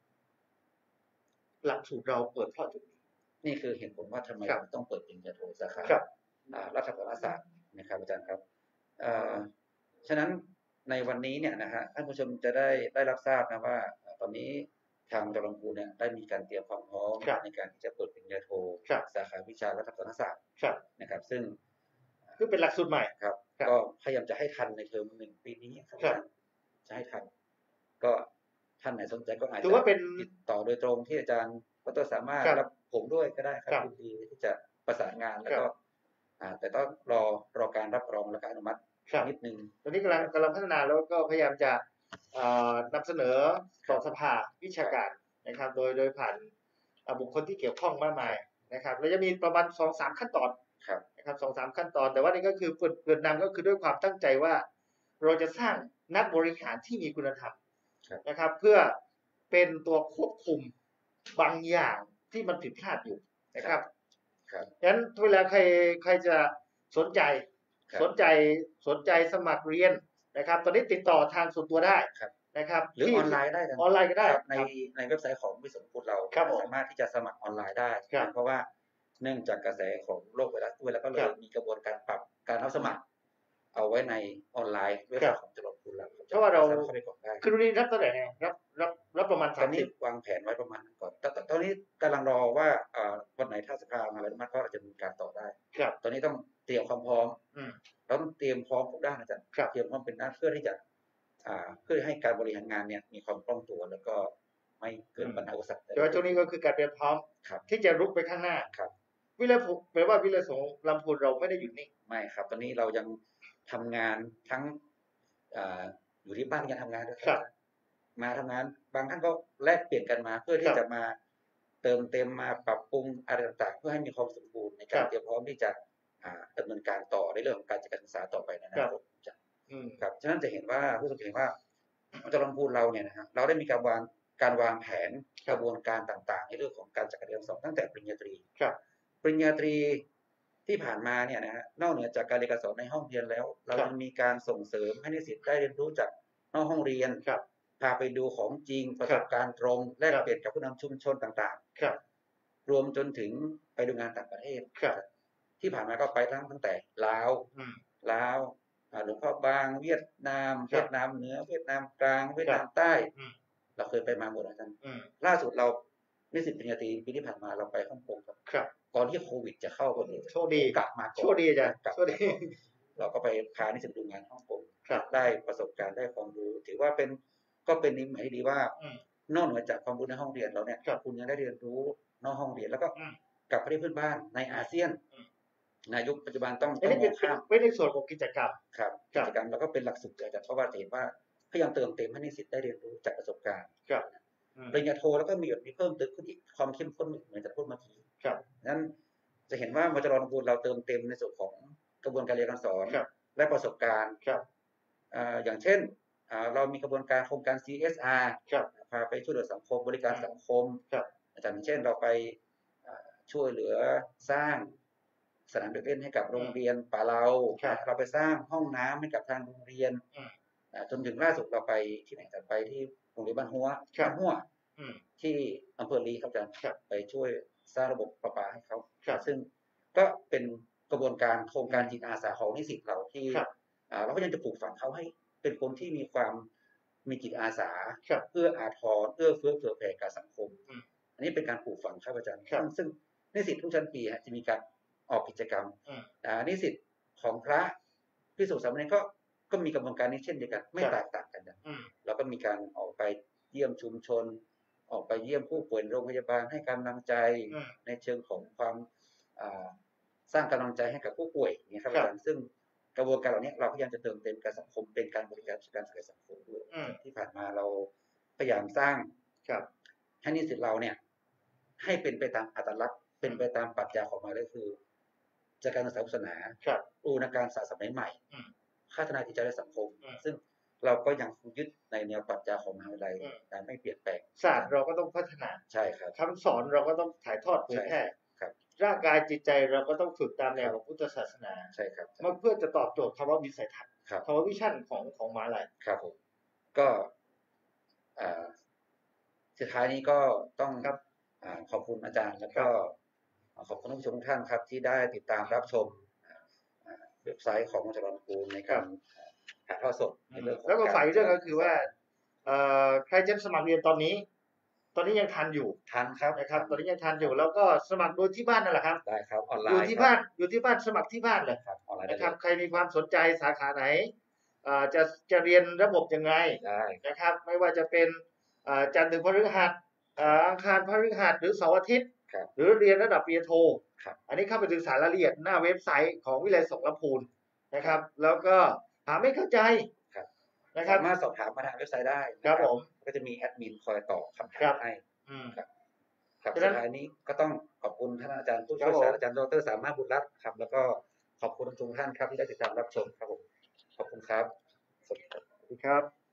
หลักสูตรเราเปิดเพราะจุดนี้นี่คือเหตุผลว่าทำไมเราต้องเปิดปริญญาโทสาขารัฐศาสตร์นะครับอาจารย์ครับฉะนั้นในวันนี้เนี่ยนะฮะท่านผู้ชมจะได้ได้รับทราบนะว่าตอนนี้ทางจังหวัดลำพูนเนี่ยได้มีการเตรียมความพร้อมในการที่จะเปิดปริญญาโทสาขาวิชารัฐศาสตร์นะครับซึ่งคือเป็นหลักสูตรใหม่ครับก็พยายามจะให้ทันในเทอมหนึ่งปีนี้ครับจะให้ทันก็ท่านไหนสนใจก็อาจจะติดต่อโดยตรงที่อาจารย์ก็ต้องสามารถรับผมด้วยก็ได้ครับยินดีที่จะประสานงานแล้วก็แต่ต้องรอรอการรับรองและการอนุมัตินิดนึงตอนนี้กำลังกำลังพัฒนาแล้วก็พยายามจะนำเสนอต่อสภาวิชาการนะครับโดยโดยผ่านบุคคลที่เกี่ยวข้องมากมายนะครับแล้วจะมีประมาณ สองถึงสาม ขั้นตอนนะครับ สองถึงสาม ขั้นตอนแต่ว่านี่ก็คือเปิดนำก็คือด้วยความตั้งใจว่าเราจะสร้างนักบริหารที่มีคุณธรรมนะครับเพื่อเป็นตัวควบคุมบางอย่างที่มันผิดพลาดอยู่นะครับครับงั้นเวลาใครใครจะสนใจสนใจสนใจสมัครเรียนนะครับตอนนี้ติดต่อทางส่วนตัวได้นะครับหรือออนไลน์ได้ออนไลน์ก็ได้ในในเว็บไซต์ของวิศวกรเราสามารถที่จะสมัครออนไลน์ได้เพราะว่าเนื่องจากกระแสของโรคไวรัสด้วยแล้วก็เลยมีกระบวนการปรับการรับสมัครเอาไว้ในออนไลน์เว็บไซต์ของจังหวัดภูเก็ตเพราะว่าเราคือเรียนรับเท่าไหร่เนี่ยรับรับรับประมาณตอนนี้วางแผนไว้ประมาณก่อนแต่ตอนนี้กำลังรอว่าวันไหนถ้าสภามาแล้วมันก็จะมีการต่อได้ตอนนี้ต้องเตรียมความพร้อมต้องเตรียมพร้อมทุกด้านอาจารย์เตรียมพร้อมเป็นด้านเพื่อที่จะเพื่อให้การบริหารงานเนี่ยมีความคล่องตัวแล้วก็ไม่เกิดปัญหาอุปสรรคแต่ว่าช่วงนี้ก็คือการเตรียมพร้อมที่จะรุกไปข้างหน้าวิเลยแปลว่าวิเลยสงลำพูนเราไม่ได้หยุดนิ่งไม่ครับตอนนี้เรายังทำงานทั้งอยู่ที่บ้านยังทำงานด้วยมาทำงานบางท่านก็แลกเปลี่ยนกันมาเพื่อที่จะมาเติมเต็มมาปรับปรุงอะไรต่างๆเพื่อให้มีความสมบูรณ์ในการเตรียมพร้อมที่จะดำเนินการต่อในเรื่องของการจัดการศึกษาต่อไปในอนาคตครับฉะนั้นจะเห็นว่าผู้ชมเห็นว่าจังหวัดลำพูนเราเนี่ยนะฮะเราได้มีการวางการวางแผนกระบวนการต่างๆในเรื่องของการจัดการเรียนสอนตั้งแต่ปริญญาตรีปริญญาตรีที่ผ่านมาเนี่ยนะฮะนอกเหนือจากการเรียนการสอนในห้องเรียนแล้วเรายังมีการส่งเสริมให้นิสิตได้เรียนรู้จากนอกห้องเรียนพาไปดูของจริงประสบการณ์ตรงแลกเปลี่ยนกับผู้นำชุมชนต่างๆรวมจนถึงไปดูงานต่างประเทศที่ผ่านมาก็ไปทั้งตั้งแต่ลาวลาวหลวงพ่อบางเวียดนามเวียดนามเหนือเวียดนามกลางเวียดนามใต้เราเคยไปมาหมดแล้วท่านล่าสุดเรานิสิตปริญญาตรีปีที่ผ่านมาเราไปฮ่องกงครับก่อนที่โควิดจะเข้าพอดีโชคดีกลับมาโชคดีจ้ะโชคดีเราก็ไปพานิสิตดูงานฮ่องกงได้ประสบการณ์ได้ความรู้ถือว่าเป็นก็เป็นนิมิตที่ดีว่านอกเหนือจากความรู้ในห้องเรียนเราเนี่ยคุณยังได้เรียนรู้นอกห้องเรียนแล้วก็กับประเทศเพื่อนบ้านในอาเซียนในยุคปัจจุบันต้องต้องมองข้ามไม่ได้ส่วนของกิจกรรมครับกิจกรรมเราก็เป็นหลักสูตรอาจารย์เพราะว่าเห็นว่าพยายามเติมเต็มให้นิสิตได้เรียนรู้จากประสบการณ์ปริญญาโทแล้วก็มีมีเพิ่มเติมขึ้นอีกความเข้มข้นเหมือนจะพูดเมื่อกี้นั้นจะเห็นว่ามจรลำพูนเราเติมเต็มในส่วนของกระบวนการเรียนการสอนและประสบการณ์อย่างเช่นเรามีกระบวนการโครงการ ซี เอส อาร์ พาไปช่วยเหลือสังคมบริการสังคมอาจารย์เช่นเราไปช่วยเหลือสร้างสนามเด็กเล่นให้กับโรงเรียนป่าเราเราไปสร้างห้องน้ำให้กับทางโรงเรียนจนถึงล่าสุดเราไปที่ไหนกันไปที่โรงเรียนบ้านหัวบ้านหัวที่อำเภอลีครับอาจารย์ไปช่วยสร้างระบบประปาให้เขาซึ่งก็เป็นกระบวนการโครงการจิตอาสาของนิสิตเราที่เราก็ยังจะปลูกฝังเขาให้เป็นคนที่มีความมีจิตอาสาเพื่ออาทรเอื้อเฟื้อเผื่อแผ่กับสังคมอันนี้เป็นการปลูกฝังครับอาจารย์ซึ่งนิสิตทุกชั้นปีจะมีการออกกิจกรรมนิสิตของพระภิกษุสามเณรก็ก็มีกระบวนการนี้เช่นเดียวกันไม่แตกต่างกันแล้วก็มีการออกไปเยี่ยมชุมชนออกไปเยี่ยมผู้ป่วยโรงพยาบาลให้กำลังใจในเชิงของความสร้างกำลังใจให้กับผู้ป่วยนี่ครับอาจารย์ซึ่งกระบวนการเหล่านี้เราพยายามจะเติมเต็มกับสังคมเป็นการบริการการสื่อสังคมด้วยที่ผ่านมาเราพยายามสร้างให้นิสิตเราเนี่ยให้เป็นไปตามอัตลักษณ์เป็นไปตามปรัชญาของมันก็คือจากการศึกษาศาสนาครับบูรณาการศาสตร์สมัยใหม่อืมพัฒนาจิตใจและสังคมอืมซึ่งเราก็ยังยึดในแนวปรัชญาของมหาวิทยาลัยอืมการไม่เปลี่ยนแปลงศาสตร์เราก็ต้องพัฒนาใช่ครับคำสอนเราก็ต้องถ่ายทอดเผยแพร่ครับร่างกายจิตใจเราก็ต้องฝึกตามแนวของพุทธศาสนาใช่ครับมาเพื่อจะตอบโจทย์คำว่าวิสัยทัศน์ครับคำว่าวิชั่นของของมหาลัยครับผมก็อ่าสุดท้ายนี้ก็ต้องครับอ่าขอบคุณอาจารย์ แล้วก็ขอบคุณท่านผู้ชมทุกท่านครับ ที่ได้ติดตามรับชมอ่าอ่าเว็บไซต์ของมหาวิทยาลัยลำพูนในการถ่ายทอดสดในเรื่องของแล้วก็ฝ่ายรเรื่องก็คือว่าเอ่อใครจะสมัครเรียนตอนนี้ ตอนนี้ยังทันอยู่ทันครับนะครับ ตอนนี้ยังทันอยู่ แล้วก็สมัครโดยที่บ้านนั่นแหละครับได้ครับออนไลอยู่น์ที่ครับบ้านอยู่ที่บ้านสมัครที่บ้านเลยครับออนไลน์ได้นะเลครับยใครมีความสนใจสาขาไหนอ่าจะจะเรียนระบบยังไงได้นะครับ ไม่ว่าจะเป็นอ่าจันทร์ถึงพฤหัสอ่าอังคารพฤหัสหรือเสาร์อาทิตย์ครับหรือเรียนระดับปริญญาโทครับอันนี้เข้าไปศึกษารายละเอียดหน้าเว็บไซต์ของวิทยาลัยสงขลาลำพูนนะครับ แล้วก็หาไม่เข้าใจครับนะครับสามารถสอบถามมาทางเว็บไซต์ได้นะครับผมก็จะมีแอดมินคอยตอบคำครัถามบให้อืมครับครับฉะสุนั้นดท้ายนี้ก็ต้องขอบคุณท่านอาจารย์ผู้ครัช่วยบผมศาสตราจารย์ดรสามารถบุญรัตน์ครับ แล้วก็ขอบคุณทุกท่านครับที่ได้ติดตามรับชมครับผมขอบคุณครับสวัสดีครับสวัสดีครับ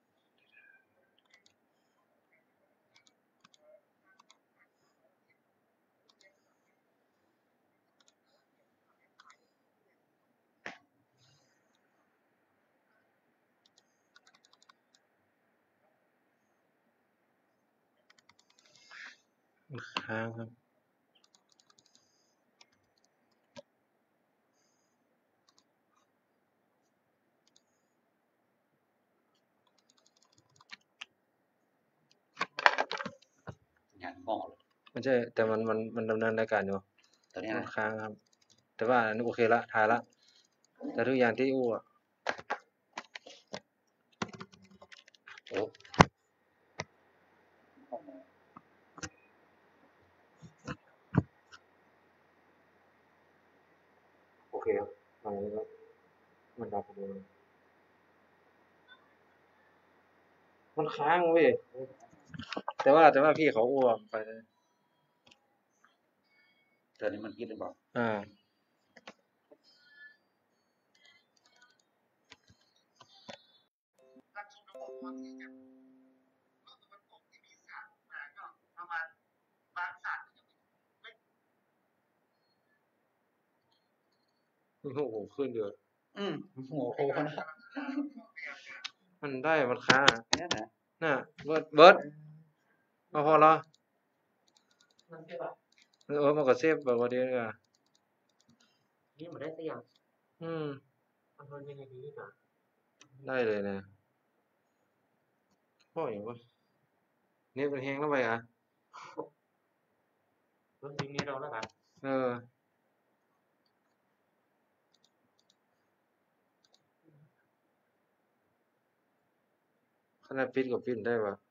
ค้างครับงานห้องเลยไม่ใช่ แต่มันมันมันดำเนินรายการอยู่ตอนนี้มันนะค้างครับ แต่ว่าอันนี้โอเคละถ่ายละ แต่ทุกอย่างที่อู้อะโอ้โอเคครับอันนี้ก็มันดับไปเลยมันค้างเว้ย แต่ว่าแต่ว่าพี่เขาอ้วกไปเลยตอนนี้มันคิดหรือเปล่าอ่า โอ้โหขึ้นเยอะอืมหัวโคนะมันได้มันค้างอะเนี่ยนะน่ะเบิร์ดเบิร์ดเอาพอละเออมันก็เซฟแบบว่าเดียวกันนี่มันได้สักอย่างอืมมันทำยังไงดีนะได้เลยนะพ่ออย่างวะเนี่ยเป็นแหงแล้วไปอ่ะรถดีนี้เราแล้วกันเออขนาดปิดกับปิดได้ปะ